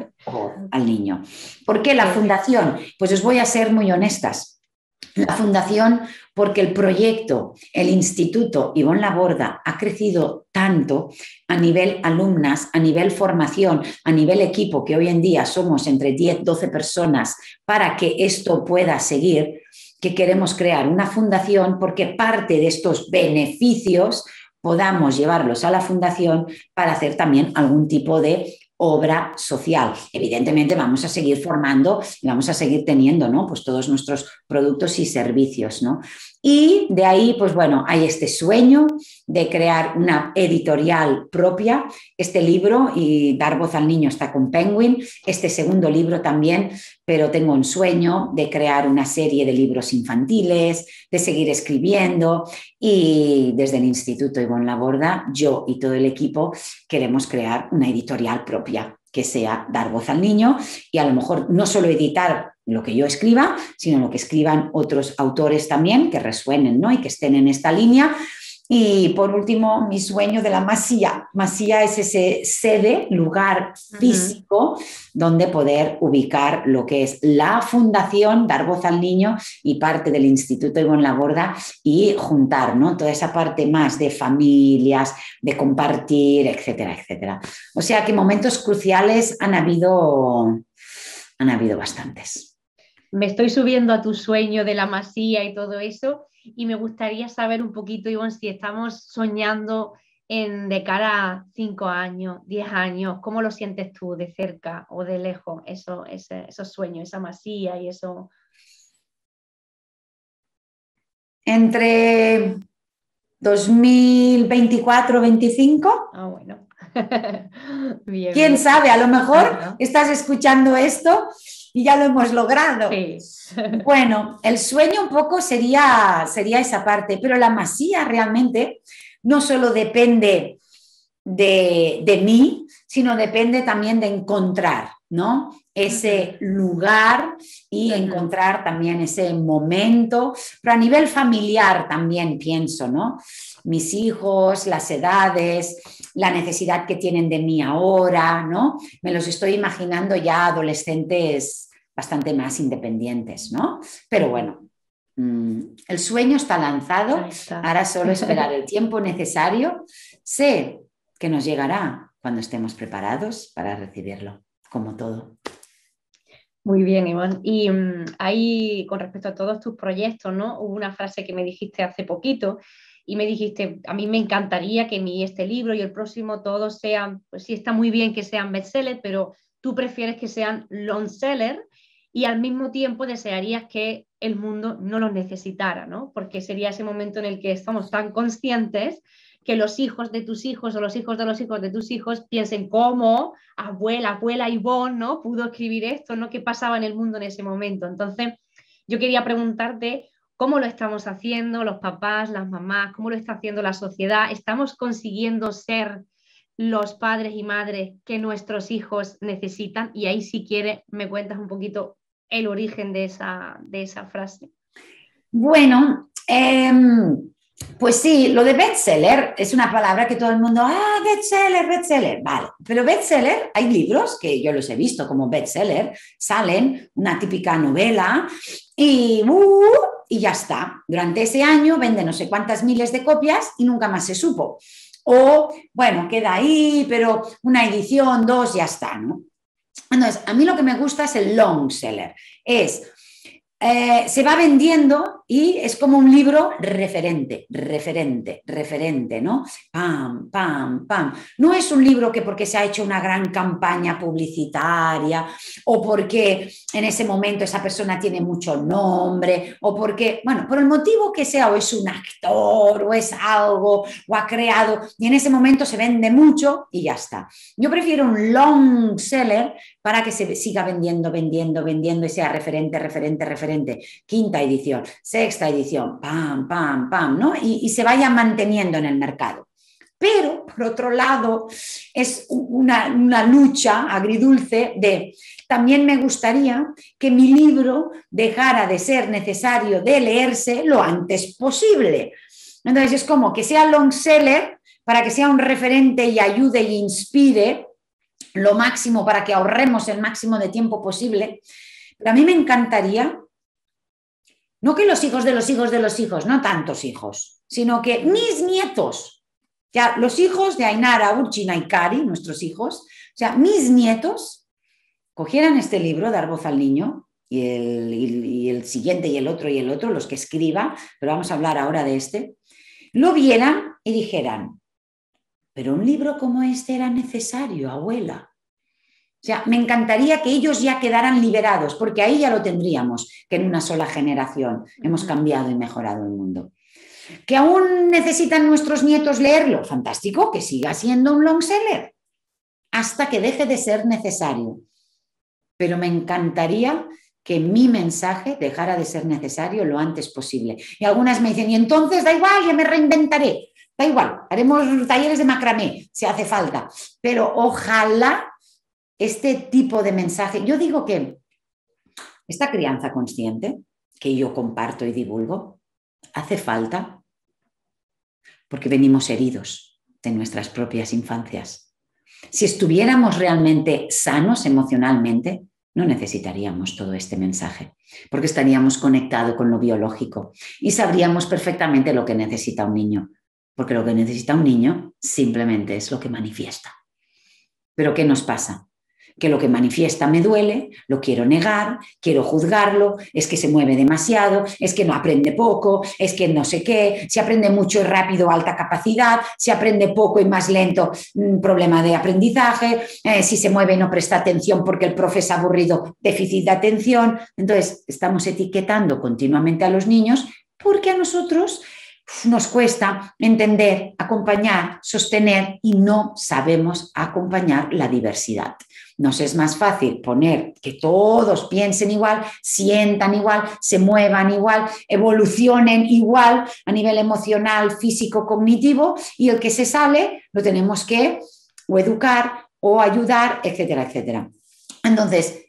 Al niño. ¿Por qué la fundación? Pues os voy a ser muy honestas. La fundación, porque el proyecto, el Instituto Ivonne Laborda ha crecido tanto a nivel alumnas, a nivel formación, a nivel equipo, que hoy en día somos entre 10, 12 personas para que esto pueda seguir, que queremos crear una fundación porque parte de estos beneficios podamos llevarlos a la fundación para hacer también algún tipo de obra social. Evidentemente vamos a seguir formando y vamos a seguir teniendo, ¿no? Pues todos nuestros productos y servicios, ¿no? Y de ahí, pues bueno, hay este sueño de crear una editorial propia. Este libro, y Dar voz al niño, está con Penguin. Este segundo libro también, pero tengo un sueño de crear una serie de libros infantiles, de seguir escribiendo, y desde el Instituto Ivonne Laborda, yo y todo el equipo queremos crear una editorial propia que sea Dar voz al niño, y a lo mejor no solo editar lo que yo escriba, sino lo que escriban otros autores también que resuenen, ¿no? Y que estén en esta línea. Y por último, mi sueño de la Masía. Masía es ese sede, lugar físico donde poder ubicar lo que es la fundación Dar voz al niño y parte del Instituto Ivonne Laborda, y juntar, ¿no? Toda esa parte más de familias, de compartir, etcétera, etcétera. O sea que momentos cruciales han habido bastantes. Me estoy subiendo a tu sueño de la Masía y todo eso, y me gustaría saber un poquito, Ivonne, si estamos soñando de cara a 5 años, 10 años, ¿cómo lo sientes tú, de cerca o de lejos, esos sueños, esa Masía y eso? Entre 2024-25. Ah, bueno. Bien, ¿Quién bien. sabe? A lo mejor estás escuchando esto y ya lo hemos logrado. Sí. Bueno, el sueño un poco sería esa parte, pero la Masía realmente no solo depende de mí, sino depende también de encontrar, ¿no? Ese lugar y encontrar también ese momento, pero a nivel familiar también pienso, ¿no? Mis hijos, las edades, la necesidad que tienen de mí ahora, ¿no? Me los estoy imaginando ya adolescentes bastante más independientes, ¿no? Pero bueno, el sueño está lanzado, ahora solo esperar el tiempo necesario. Sé que nos llegará cuando estemos preparados para recibirlo, como todo. Muy bien, Ivonne. Y ahí, con respecto a todos tus proyectos, ¿no? Hubo una frase que me dijiste hace poquito y me dijiste, a mí me encantaría que este libro y el próximo todos sean, pues sí, está muy bien que sean bestsellers, pero tú prefieres que sean long sellers. y al mismo tiempo desearías que el mundo no los necesitara, ¿no? Porque sería ese momento en el que estamos tan conscientes que los hijos de tus hijos o los hijos de los hijos de tus hijos piensen cómo abuela Ivonne, ¿no? Pudo escribir esto, ¿no? ¿Qué pasaba en el mundo en ese momento? Entonces, yo quería preguntarte cómo lo estamos haciendo los papás, las mamás, cómo lo está haciendo la sociedad. ¿Estamos consiguiendo ser los padres y madres que nuestros hijos necesitan? Y ahí, si quieres, me cuentas un poquito el origen de esa frase. Bueno, pues sí, lo de bestseller es una palabra que todo el mundo, bestseller, vale. Pero bestseller, hay libros que yo los he visto como bestseller, salen una típica novela y ya está. Durante ese año vende no sé cuántas miles de copias y nunca más se supo. O, bueno, queda ahí, pero una edición, dos, ya está, ¿no? Entonces, a mí lo que me gusta es el long seller. Se va vendiendo y es como un libro referente, ¿no? Pam, pam, pam. No es un libro que porque se ha hecho una gran campaña publicitaria o porque en ese momento esa persona tiene mucho nombre o porque, bueno, por el motivo que sea, o es un actor o es algo o ha creado y en ese momento se vende mucho y ya está. Yo prefiero un long seller para que se siga vendiendo y sea referente, quinta edición, sexta edición, pam, pam, pam, ¿no? Y se vaya manteniendo en el mercado. Pero, por otro lado, es una lucha agridulce de también me gustaría que mi libro dejara de ser necesario de leerse lo antes posible. Entonces, es como que sea long seller para que sea un referente y ayude e inspire lo máximo para que ahorremos el máximo de tiempo posible. Pero a mí me encantaría, no que los hijos de los hijos de los hijos, no tantos hijos, sino que mis nietos, ya los hijos de Ainara, Urchi, Naikari, nuestros hijos, o sea, mis nietos cogieran este libro, Dar voz al niño, y el siguiente y el otro, los que escriba, pero vamos a hablar ahora de este, lo vieran y dijeran, pero un libro como este era necesario, abuela. O sea, me encantaría que ellos ya quedaran liberados, porque ahí ya lo tendríamos, que en una sola generación hemos cambiado y mejorado el mundo. ¿Que aún necesitan nuestros nietos leerlo? Fantástico, que siga siendo un long seller, hasta que deje de ser necesario. Pero me encantaría que mi mensaje dejara de ser necesario lo antes posible. Y algunas me dicen, y entonces da igual, ya me reinventaré. Da igual, haremos talleres de macramé, si hace falta. Pero ojalá este tipo de mensaje, yo digo que esta crianza consciente que yo comparto y divulgo, hace falta porque venimos heridos de nuestras propias infancias. Si estuviéramos realmente sanos emocionalmente, no necesitaríamos todo este mensaje, porque estaríamos conectados con lo biológico y sabríamos perfectamente lo que necesita un niño, porque lo que necesita un niño simplemente es lo que manifiesta. ¿Pero qué nos pasa? Que lo que manifiesta me duele, lo quiero negar, quiero juzgarlo, es que se mueve demasiado, es que no aprende poco, es que no sé qué, si aprende mucho y rápido, alta capacidad, si aprende poco y más lento, problema de aprendizaje, si se mueve y no presta atención porque el profe es aburrido, déficit de atención. Entonces, estamos etiquetando continuamente a los niños porque a nosotros nos cuesta entender, acompañar, sostener y no sabemos acompañar la diversidad. Nos es más fácil poner que todos piensen igual, sientan igual, se muevan igual, evolucionen igual a nivel emocional, físico, cognitivo, y el que se sale lo tenemos que o educar o ayudar, etcétera, etcétera. Entonces,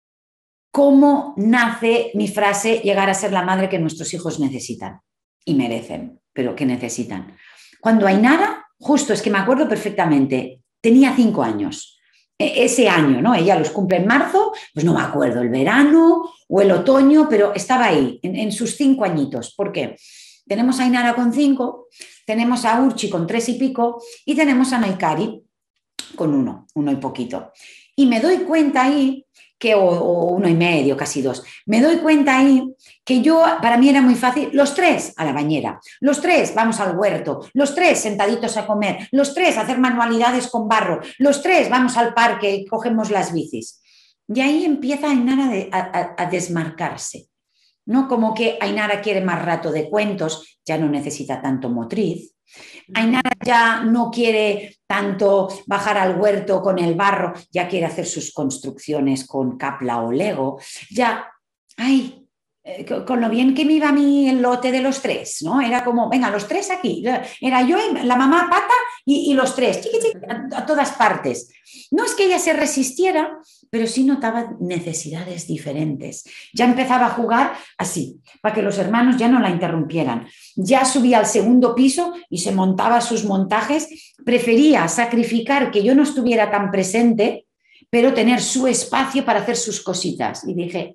¿cómo nace mi frase llegar a ser la madre que nuestros hijos necesitan y merecen, pero que necesitan? Cuando Ainara, justo es que me acuerdo perfectamente, tenía 5 años. Ese año, ¿no? Ella los cumple en marzo, pues no me acuerdo, el verano o el otoño, pero estaba ahí, en sus 5 añitos. ¿Por qué? Tenemos a Ainara con 5, tenemos a Urchi con 3 y pico y tenemos a Naikari con 1 y poquito. Y me doy cuenta ahí que, o 1 y medio, casi 2, me doy cuenta ahí que para mí era muy fácil, los 3 a la bañera, los 3 vamos al huerto, los 3 sentaditos a comer, los 3 a hacer manualidades con barro, los 3 vamos al parque y cogemos las bicis. Y ahí empieza Ainara a desmarcarse, ¿no? Como que Ainara quiere más rato de cuentos, ya no necesita tanto motriz. Ainara ya no quiere tanto bajar al huerto con el barro, ya quiere hacer sus construcciones con Capla o Lego. Ya, ay, con lo bien que me iba a mí el lote de los tres, ¿no? Era como, venga, los tres aquí. Era yo, la mamá Pata y los tres, chiqui, chiqui, a todas partes. No es que ella se resistiera, pero sí notaba necesidades diferentes. Ya empezaba a jugar así, para que los hermanos ya no la interrumpieran. Ya subía al segundo piso y se montaba sus montajes. Prefería sacrificar que yo no estuviera tan presente, pero tener su espacio para hacer sus cositas. Y dije,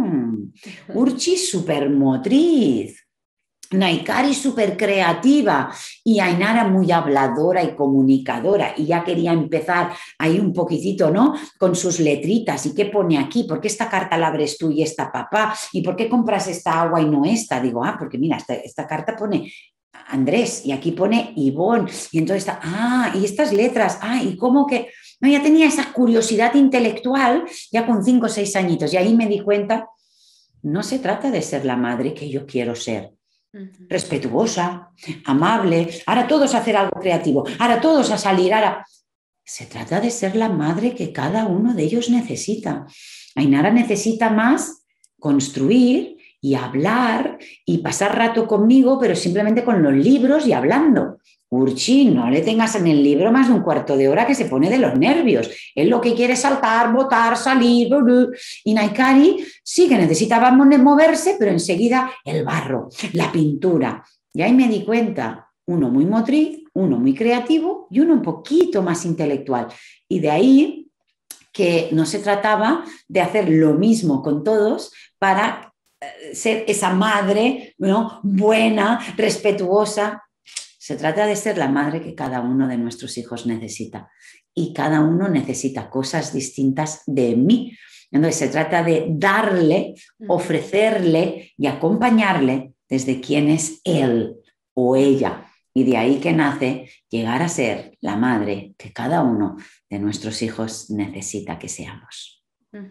Urchi supermotriz, Naikari súper creativa y Ainara muy habladora y comunicadora, y ya quería empezar ahí un poquitito, ¿no? Con sus letritas. ¿Y qué pone aquí? ¿Por qué esta carta la abres tú y esta papá? ¿Y por qué compras esta agua y no esta? Digo, porque mira, esta carta pone Andrés y aquí pone Ivonne, y entonces está, y estas letras, y cómo que... No, ya tenía esa curiosidad intelectual ya con 5 o 6 añitos, y ahí me di cuenta, no se trata de ser la madre que yo quiero ser. Respetuosa, amable, ahora todos a hacer algo creativo, ahora todos a salir, ahora... Se trata de ser la madre que cada uno de ellos necesita. Ainara necesita más construir y hablar y pasar rato conmigo, pero simplemente con los libros y hablando. Urchi, no le tengas en el libro más de un cuarto de hora que se pone de los nervios. Él lo que quiere es saltar, botar, salir. Y Naikari sí que necesitaba moverse, pero enseguida el barro, la pintura. Y ahí me di cuenta, uno muy motriz, uno muy creativo y uno un poquito más intelectual. Y de ahí que no se trataba de hacer lo mismo con todos para ser esa madre, ¿no? Buena, respetuosa. Se trata de ser la madre que cada uno de nuestros hijos necesita. Y cada uno necesita cosas distintas de mí. Entonces se trata de darle, ofrecerle y acompañarle desde quién es él o ella. Y de ahí que nace llegar a ser la madre que cada uno de nuestros hijos necesita que seamos.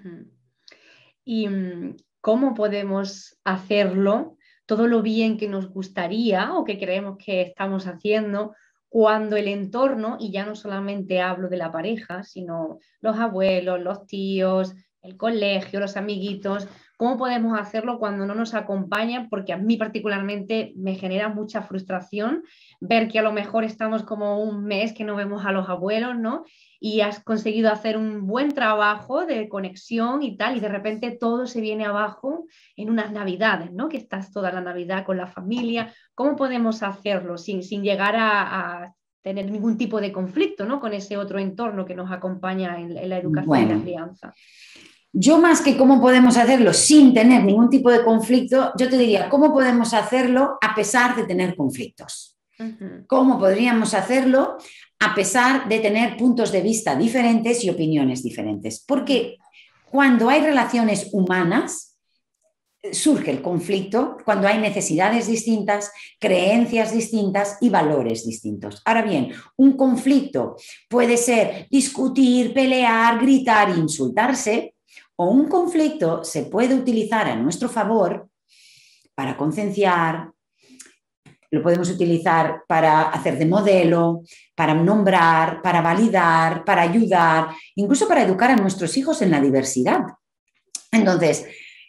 ¿Y cómo podemos hacerlo, todo lo bien que nos gustaría o que creemos que estamos haciendo, cuando el entorno, y ya no solamente hablo de la pareja, sino los abuelos, los tíos, el colegio, los amiguitos, cómo podemos hacerlo cuando no nos acompañan? Porque a mí particularmente me genera mucha frustración ver que a lo mejor estamos como un mes que no vemos a los abuelos, ¿no? Y has conseguido hacer un buen trabajo de conexión y tal, y de repente todo se viene abajo en unas navidades, ¿no? Que estás toda la Navidad con la familia. ¿Cómo podemos hacerlo sin llegar a tener ningún tipo de conflicto, ¿no? Con ese otro entorno que nos acompaña en la educación y la crianza? Yo más que cómo podemos hacerlo sin tener ningún tipo de conflicto, yo te diría, ¿cómo podemos hacerlo a pesar de tener conflictos? ¿Cómo podríamos hacerlo a pesar de tener puntos de vista diferentes y opiniones diferentes? Porque cuando hay relaciones humanas, surge el conflicto cuando hay necesidades distintas, creencias distintas y valores distintos. Ahora bien, un conflicto puede ser discutir, pelear, gritar, insultarse, o un conflicto se puede utilizar a nuestro favor para concienciar, lo podemos utilizar para hacer de modelo, para nombrar, para validar, para ayudar, incluso para educar a nuestros hijos en la diversidad. Entonces,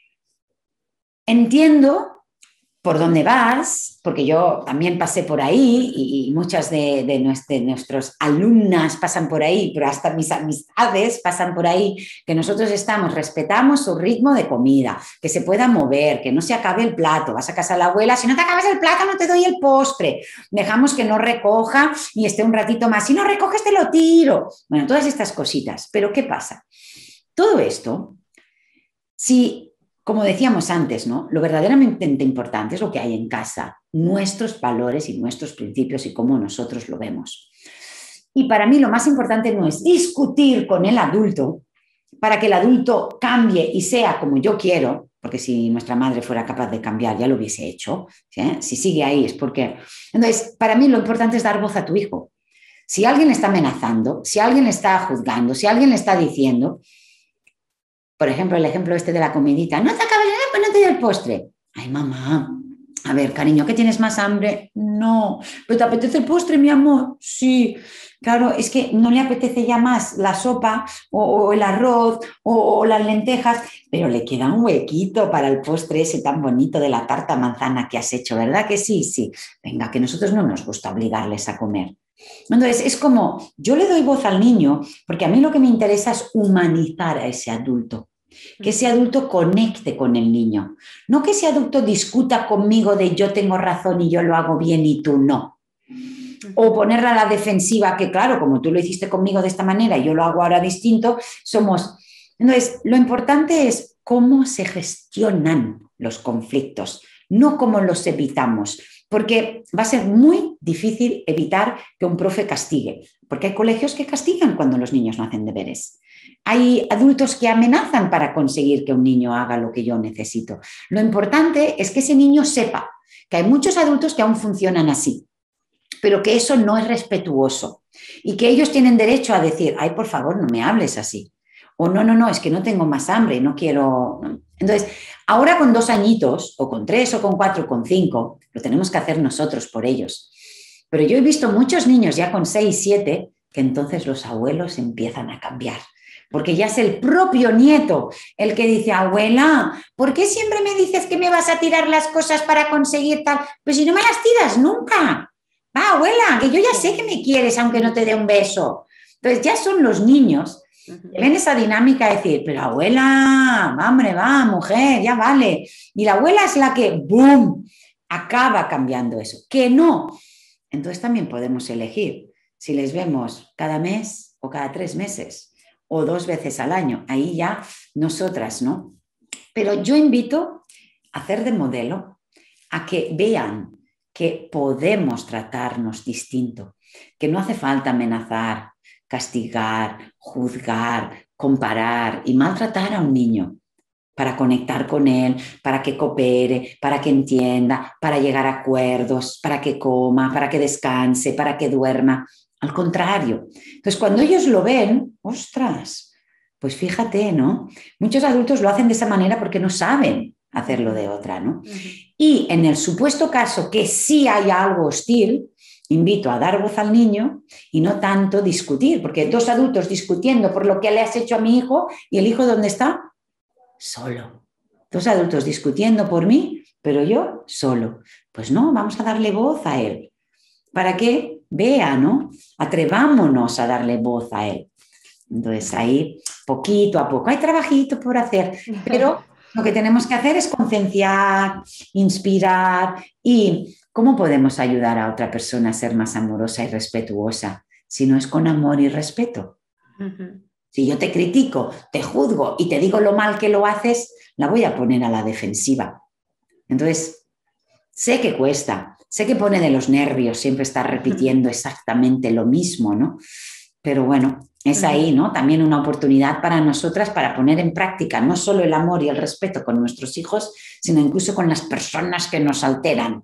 entiendo por dónde vas, porque yo también pasé por ahí y muchas de nuestras alumnas pasan por ahí, pero hasta mis amistades pasan por ahí, que nosotros respetamos su ritmo de comida, que se pueda mover, que no se acabe el plato, vas a casa de la abuela, si no te acabas el plato no te doy el postre, dejamos que no recoja y esté un ratito más, si no recoges te lo tiro. Bueno, todas estas cositas, pero ¿qué pasa? Todo esto, si... Como decíamos antes, ¿no? Lo verdaderamente importante es lo que hay en casa, nuestros valores y nuestros principios y cómo nosotros lo vemos. Y para mí lo más importante no es discutir con el adulto para que el adulto cambie y sea como yo quiero, porque si nuestra madre fuera capaz de cambiar ya lo hubiese hecho, ¿sí? Si sigue ahí es porque... Entonces, para mí lo importante es dar voz a tu hijo. Si alguien le está amenazando, si alguien le está juzgando, si alguien le está diciendo... por ejemplo, el ejemplo este de la comidita, no te acabes, pues no te doy el postre. Ay, mamá, a ver, cariño, ¿qué tienes más hambre? No. ¿Pero te apetece el postre, mi amor? Sí. Claro, es que no le apetece ya más la sopa o el arroz o las lentejas, pero le queda un huequito para el postre ese tan bonito de la tarta manzana que has hecho, ¿verdad que sí? Sí. Venga, que a nosotros no nos gusta obligarles a comer. Entonces, es como, yo le doy voz al niño porque a mí lo que me interesa es humanizar a ese adulto. Que ese adulto conecte con el niño. No que ese adulto discuta conmigo de yo tengo razón y yo lo hago bien y tú no. O ponerla a la defensiva, que claro, como tú lo hiciste conmigo de esta manera y yo lo hago ahora distinto, somos... Entonces, lo importante es cómo se gestionan los conflictos, no cómo los evitamos, porque va a ser muy difícil evitar que un profe castigue, porque hay colegios que castigan cuando los niños no hacen deberes. Hay adultos que amenazan para conseguir que un niño haga lo que yo necesito. Lo importante es que ese niño sepa que hay muchos adultos que aún funcionan así, pero que eso no es respetuoso y que ellos tienen derecho a decir, ay, por favor, no me hables así. O no, es que no tengo más hambre, no quiero... Entonces, ahora con 2 añitos, o con 3, o con 4, o con 5, lo tenemos que hacer nosotros por ellos. Pero yo he visto muchos niños ya con 6, 7, que entonces los abuelos empiezan a cambiar. Porque ya es el propio nieto el que dice, abuela, ¿por qué siempre me dices que me vas a tirar las cosas para conseguir tal? Pues si no me las tiras nunca. Va, abuela, que yo ya sé que me quieres aunque no te dé un beso. Entonces ya son los niños que ven esa dinámica de decir, pero abuela, hombre, va, mujer, ya vale. Y la abuela es la que, ¡boom!, acaba cambiando eso. Que no. Entonces también podemos elegir si les vemos cada mes o cada 3 meses o 2 veces al año. Ahí ya nosotras, ¿no? Pero yo invito a hacer de modelo a que vean que podemos tratarnos distinto, que no hace falta amenazar, castigar, juzgar, comparar y maltratar a un niño para conectar con él, para que coopere, para que entienda, para llegar a acuerdos, para que coma, para que descanse, para que duerma. Al contrario. Entonces, cuando ellos lo ven, ostras, pues fíjate, ¿no? Muchos adultos lo hacen de esa manera porque no saben hacerlo de otra, ¿no? Y en el supuesto caso que sí haya algo hostil, invito a dar voz al niño y no tanto discutir, porque 2 adultos discutiendo por lo que le has hecho a mi hijo y el hijo ¿dónde está? Solo. 2 adultos discutiendo por mí, pero yo solo. Pues no, vamos a darle voz a él para que vea, ¿no? Atrevámonos a darle voz a él. Entonces ahí, poquito a poco, hay trabajito por hacer, pero lo que tenemos que hacer es concienciar, inspirar y ¿cómo podemos ayudar a otra persona a ser más amorosa y respetuosa si no es con amor y respeto? Si yo te critico, te juzgo y te digo lo mal que lo haces, la voy a poner a la defensiva. Entonces, sé que cuesta, sé que pone de los nervios siempre estar repitiendo exactamente lo mismo, ¿no? Pero bueno, es ahí, ¿no? También una oportunidad para nosotras para poner en práctica no solo el amor y el respeto con nuestros hijos, sino incluso con las personas que nos alteran.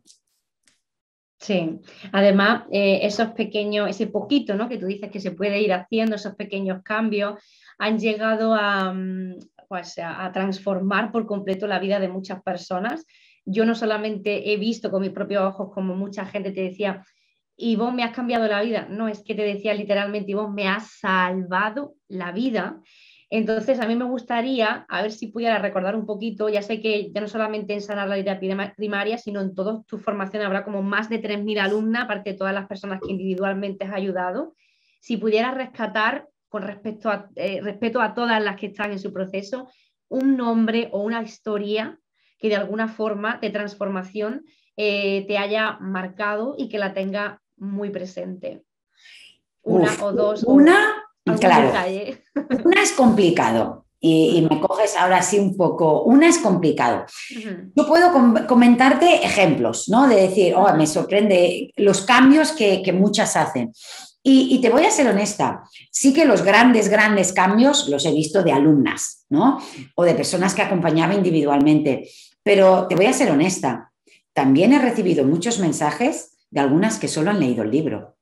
Sí, además esos pequeños, ese poquito, ¿no?, que tú dices que se puede ir haciendo, esos pequeños cambios han llegado pues a transformar por completo la vida de muchas personas. Yo no solamente he visto con mis propios ojos como mucha gente te decía, y vos me has cambiado la vida, no, es que te decía literalmente, y vos me has salvado la vida. Entonces, a mí me gustaría, a ver si pudiera recordar un poquito, ya sé que ya no solamente en Sanar la Vida Primaria, sino en toda tu formación habrá como más de 3.000 alumnas, aparte de todas las personas que individualmente has ayudado. Si pudieras rescatar, con respecto a todas las que están en su proceso, un nombre o una historia que de alguna forma de transformación te haya marcado y que la tenga muy presente. Una o dos. Claro, detalle. Una es complicado y me coges ahora sí un poco. Una es complicado. Yo puedo comentarte ejemplos, ¿no? De decir, oh, me sorprende los cambios que muchas hacen. Y te voy a ser honesta, sí que los grandes cambios los he visto de alumnas, ¿no? O de personas que acompañaba individualmente. Pero te voy a ser honesta, también he recibido muchos mensajes de algunas que solo han leído el libro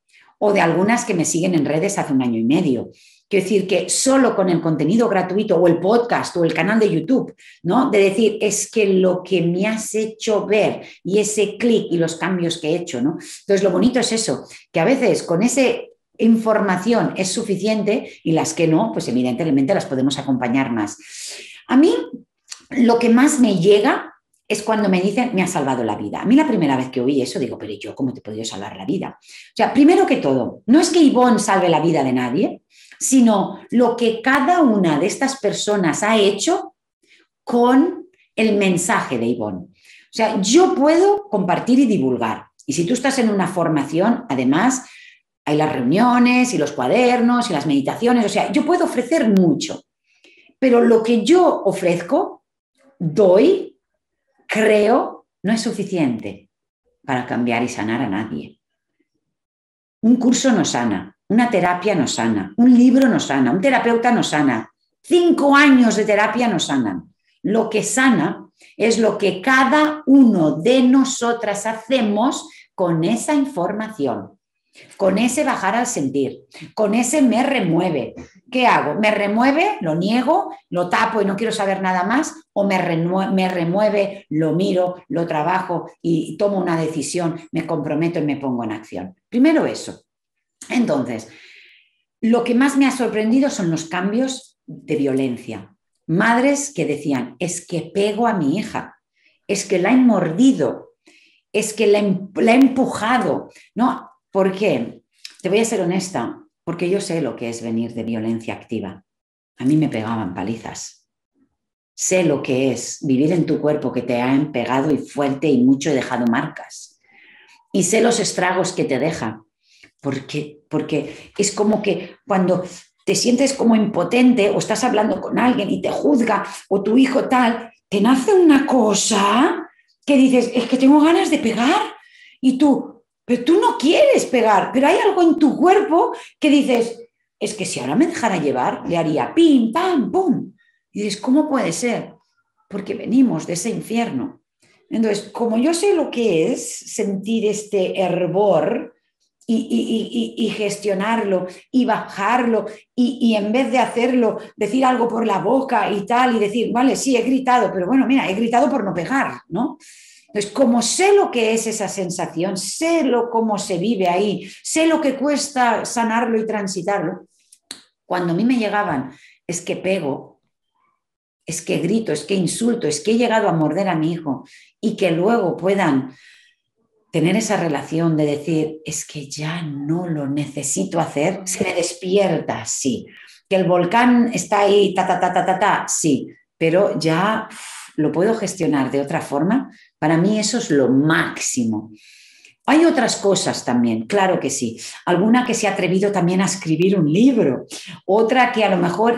o de algunas que me siguen en redes hace 1 año y medio. Quiero decir que solo con el contenido gratuito o el podcast o el canal de YouTube, ¿no? De decir, es que lo que me has hecho ver y ese clic y los cambios que he hecho, ¿no? Entonces, lo bonito es eso, que a veces con ese información es suficiente y las que no, pues evidentemente las podemos acompañar más. A mí lo que más me llega es cuando me dicen, me ha salvado la vida. A mí la primera vez que oí eso digo, pero yo, ¿cómo te he podido salvar la vida? O sea, primero que todo, no es que Ivonne salve la vida de nadie, sino lo que cada una de estas personas ha hecho con el mensaje de Ivonne. O sea, yo puedo compartir y divulgar. Y si tú estás en una formación, además, hay las reuniones y los cuadernos y las meditaciones, o sea, yo puedo ofrecer mucho. Pero lo que yo ofrezco, doy, creo, no es suficiente para cambiar y sanar a nadie. Un curso no sana, una terapia no sana, un libro no sana, un terapeuta no sana, 5 años de terapia no sanan. Lo que sana es lo que cada uno de nosotras hacemos con esa información, con ese bajar al sentir, con ese me remueve. ¿Qué hago? ¿Me remueve? ¿Lo niego? ¿Lo tapo y no quiero saber nada más? ¿O me remueve, lo miro, lo trabajo y tomo una decisión, me comprometo y me pongo en acción? Primero eso. Entonces, lo que más me ha sorprendido son los cambios de violencia. Madres que decían, es que pego a mi hija, es que la he mordido, es que la he empujado, ¿no? ¿Por qué? Te voy a ser honesta, porque yo sé lo que es venir de violencia activa. A mí me pegaban palizas. Sé lo que es vivir en tu cuerpo que te han pegado y fuerte y mucho y dejado marcas. Y sé los estragos que te deja. Porque es como que cuando te sientes como impotente o estás hablando con alguien y te juzga o tu hijo tal, te nace una cosa que dices, es que tengo ganas de pegar. Y pero tú no quieres pegar, pero hay algo en tu cuerpo que dices, es que si ahora me dejara llevar, le haría pim, pam, pum. Y dices, ¿cómo puede ser? Porque venimos de ese infierno. Entonces, como yo sé lo que es sentir este hervor y gestionarlo y bajarlo y en vez de hacerlo, decir algo por la boca y tal y decir, vale, sí, he gritado, pero bueno, mira, he gritado por no pegar, ¿no? Entonces, como sé lo que es esa sensación, sé cómo se vive ahí, sé lo que cuesta sanarlo y transitarlo, cuando a mí me llegaban, es que pego, es que grito, es que insulto, es que he llegado a morder a mi hijo y que luego puedan tener esa relación de decir, es que ya no lo necesito hacer, se me despierta, sí. Que el volcán está ahí, sí, pero ya lo puedo gestionar de otra forma. Para mí eso es lo máximo. Hay otras cosas también, claro que sí. Alguna que se ha atrevido también a escribir un libro, otra que a lo mejor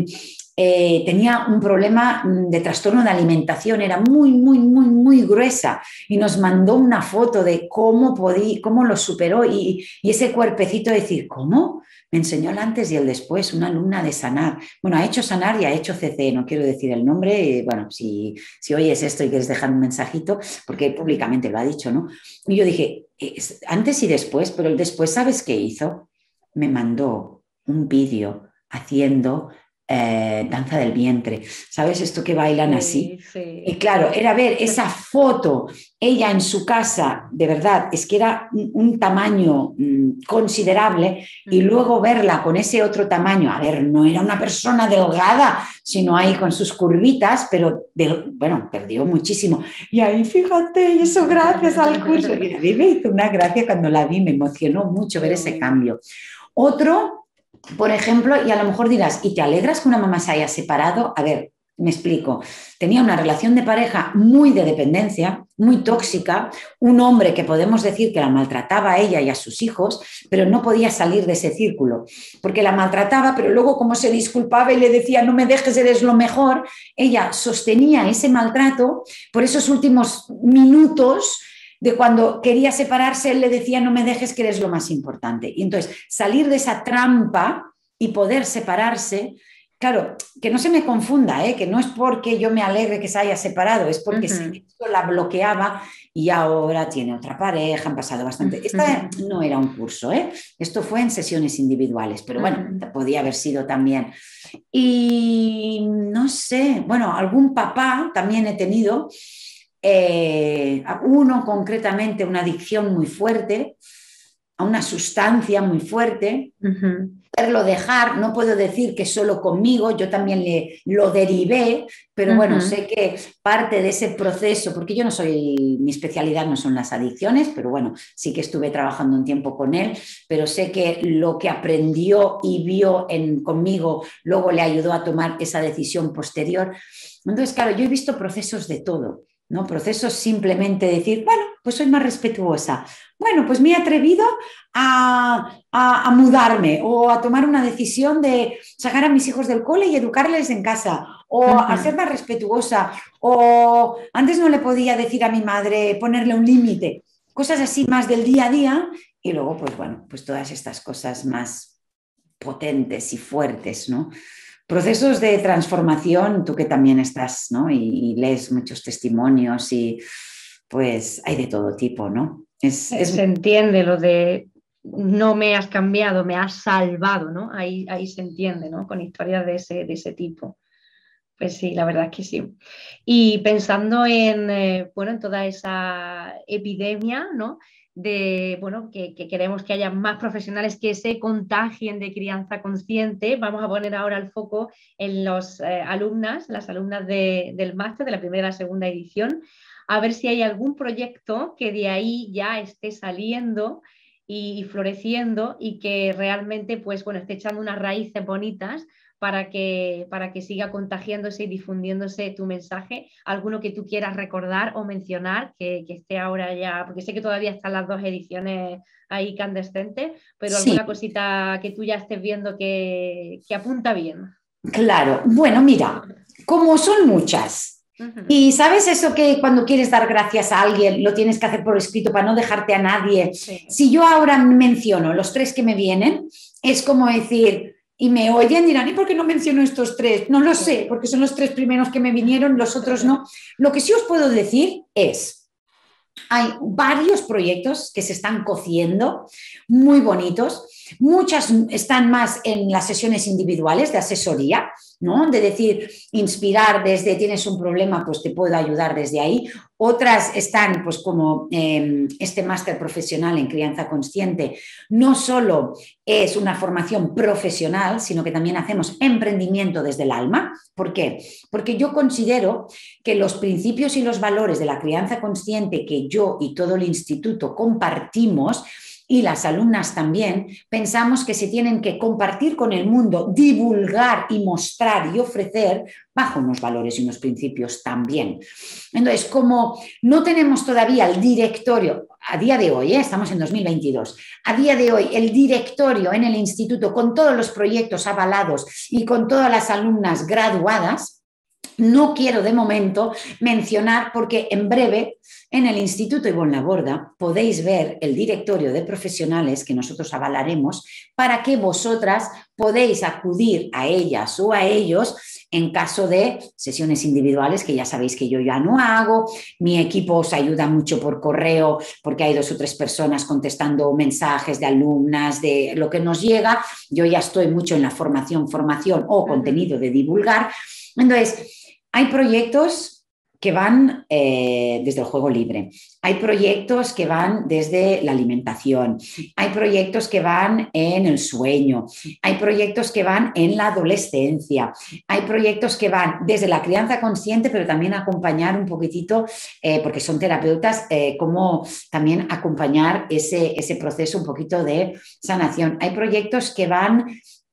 tenía un problema de trastorno de alimentación, era muy gruesa y nos mandó una foto de cómo lo superó y ese cuerpecito de decir, ¿cómo? Me enseñó el antes y el después, una alumna de Sanar. Bueno, ha hecho Sanar y ha hecho CC, no quiero decir el nombre, bueno, si oyes esto y quieres dejar un mensajito, porque públicamente lo ha dicho, ¿no? Y yo dije, antes y después, pero el después, ¿sabes qué hizo? Me mandó un vídeo haciendo danza del vientre, ¿sabes? Esto que bailan así. Sí. Y claro, era ver esa foto, ella en su casa, de verdad, es que era un tamaño considerable y luego verla con ese otro tamaño, a ver, no era una persona delgada, sino ahí con sus curvitas, pero bueno, perdió muchísimo. Y ahí, fíjate, y eso gracias al curso. Y a mí me hizo una gracia cuando la vi, me emocionó mucho ver ese cambio. Otro, por ejemplo, y a lo mejor dirás, ¿y te alegras que una mamá se haya separado? A ver, me explico. Tenía una relación de pareja muy de dependencia, muy tóxica, un hombre que podemos decir que la maltrataba a ella y a sus hijos, pero no podía salir de ese círculo, porque la maltrataba, pero luego como se disculpaba y le decía, no me dejes, eres lo mejor, ella sostenía ese maltrato por esos últimos minutos de cuando quería separarse, él le decía, no me dejes, que eres lo más importante. Y entonces salir de esa trampa y poder separarse claro, que no se me confunda, ¿eh? Que no es porque yo me alegre que se haya separado, es porque sé que esto la bloqueaba y ahora tiene otra pareja, han pasado bastante. Esta no era un curso, ¿eh? Esto fue en sesiones individuales, pero bueno, podía haber sido también. Y no sé, bueno, algún papá también he tenido, uno concretamente, una adicción muy fuerte a una sustancia muy fuerte, poderlo dejar, no puedo decir que solo conmigo, yo también lo derivé, pero bueno, sé que parte de ese proceso, porque yo no soy, mi especialidad no son las adicciones, pero bueno, sí que estuve trabajando un tiempo con él, pero sé que lo que aprendió y vio conmigo luego le ayudó a tomar esa decisión posterior. Entonces, claro, yo he visto procesos de todo, ¿no? Procesos simplemente de decir, bueno, pues soy más respetuosa. Bueno, pues me he atrevido a mudarme o a tomar una decisión de sacar a mis hijos del cole y educarles en casa o a ser más respetuosa o antes no le podía decir a mi madre ponerle un límite, cosas así más del día a día y luego pues bueno, pues todas estas cosas más potentes y fuertes, ¿no? Procesos de transformación, tú que también estás, ¿no? Y lees muchos testimonios y pues hay de todo tipo, ¿no? Se entiende lo de no me has cambiado, me has salvado, ¿no? Ahí se entiende, ¿no? Con historias de ese tipo. Pues sí, la verdad es que sí. Y pensando en, bueno, en toda esa epidemia, ¿no? De, bueno, que queremos que haya más profesionales que se contagien de crianza consciente, vamos a poner ahora el foco en las alumnas del máster de la primera y la segunda edición, a ver si hay algún proyecto que de ahí ya esté saliendo y floreciendo y que realmente, pues, bueno, esté echando unas raíces bonitas para que siga contagiándose y difundiéndose tu mensaje. Alguno que tú quieras recordar o mencionar, que esté ahora ya, porque sé que todavía están las dos ediciones ahí candescentes, pero Sí, alguna cosita que tú ya estés viendo que apunta bien. claro. Bueno, mira, como son muchas, y sabes eso que cuando quieres dar gracias a alguien lo tienes que hacer por escrito para no dejarte a nadie. Sí. Si yo ahora menciono los tres que me vienen, es como decir, y me oyen, dirán, ¿y por qué no menciono estos tres? No lo sé, porque son los tres primeros que me vinieron, los otros no. Lo que sí os puedo decir es, hay varios proyectos que se están cociendo, muy bonitos. Muchas están más en las sesiones individuales de asesoría, ¿no? De decir, inspirar desde tienes un problema, pues te puedo ayudar desde ahí. Otras están, pues como este máster profesional en crianza consciente, no solo es una formación profesional, sino que también hacemos emprendimiento desde el alma. ¿Por qué? Porque yo considero que los principios y los valores de la crianza consciente que yo y todo el instituto compartimos y las alumnas también, pensamos que se tienen que compartir con el mundo, divulgar y mostrar y ofrecer bajo unos valores y unos principios también. Entonces, como no tenemos todavía el directorio, a día de hoy, estamos en 2022, a día de hoy el directorio en el instituto con todos los proyectos avalados y con todas las alumnas graduadas, no quiero de momento mencionar porque en breve en el Instituto Ivonne Laborda podéis ver el directorio de profesionales que nosotros avalaremos para que vosotras podéis acudir a ellas o a ellos en caso de sesiones individuales que ya sabéis que yo ya no hago. Mi equipo os ayuda mucho por correo porque hay 2 o 3 personas contestando mensajes de alumnas, de lo que nos llega. Yo ya estoy mucho en la formación o contenido de divulgar. Entonces, hay proyectos que van desde el juego libre, hay proyectos que van desde la alimentación, hay proyectos que van en el sueño, hay proyectos que van en la adolescencia, hay proyectos que van desde la crianza consciente, pero también acompañar un poquitito, porque son terapeutas, como también acompañar ese proceso un poquito de sanación. Hay proyectos que van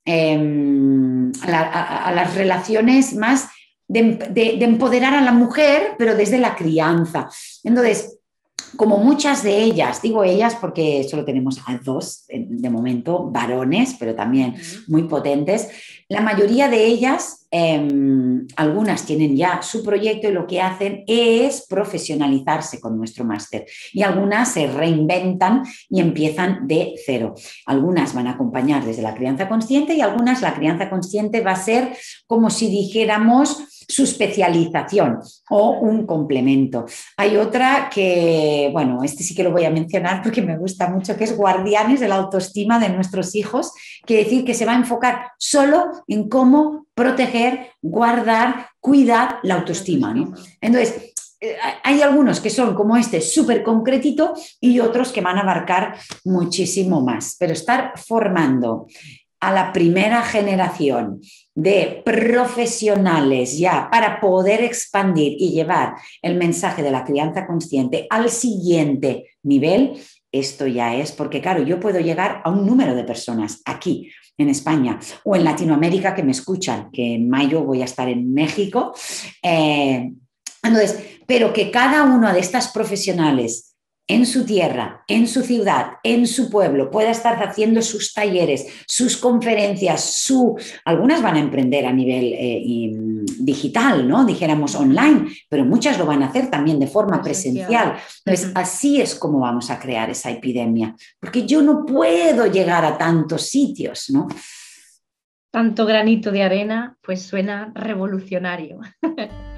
a las relaciones más de empoderar a la mujer, pero desde la crianza. Entonces, como muchas de ellas, digo ellas porque solo tenemos a 2 de momento, varones, pero también muy potentes, la mayoría de ellas algunas tienen ya su proyecto y lo que hacen es profesionalizarse con nuestro máster. Y algunas se reinventan y empiezan de cero. Algunas van a acompañar desde la crianza consciente y algunas la crianza consciente va a ser como si dijéramos su especialización o un complemento. Hay otra que, bueno, este sí que lo voy a mencionar porque me gusta mucho, que es Guardianes de la Autoestima de Nuestros Hijos, quiere decir que se va a enfocar solo en cómo proteger, guardar, cuidar la autoestima, ¿no? Entonces, hay algunos que son como este súper concretito y otros que van a abarcar muchísimo más, pero estar formando a la primera generación de profesionales ya para poder expandir y llevar el mensaje de la crianza consciente al siguiente nivel, esto ya es, porque claro, yo puedo llegar a un número de personas aquí en España o en Latinoamérica que me escuchan, que en mayo voy a estar en México. Entonces, pero que cada uno de estas profesionales en su tierra, en su ciudad, en su pueblo, pueda estar haciendo sus talleres, sus conferencias, algunas van a emprender a nivel digital, ¿no? Dijéramos online, pero muchas lo van a hacer también de forma presencial. Entonces, así es como vamos a crear esa epidemia, porque yo no puedo llegar a tantos sitios, ¿no? Tanto granito de arena, pues suena revolucionario.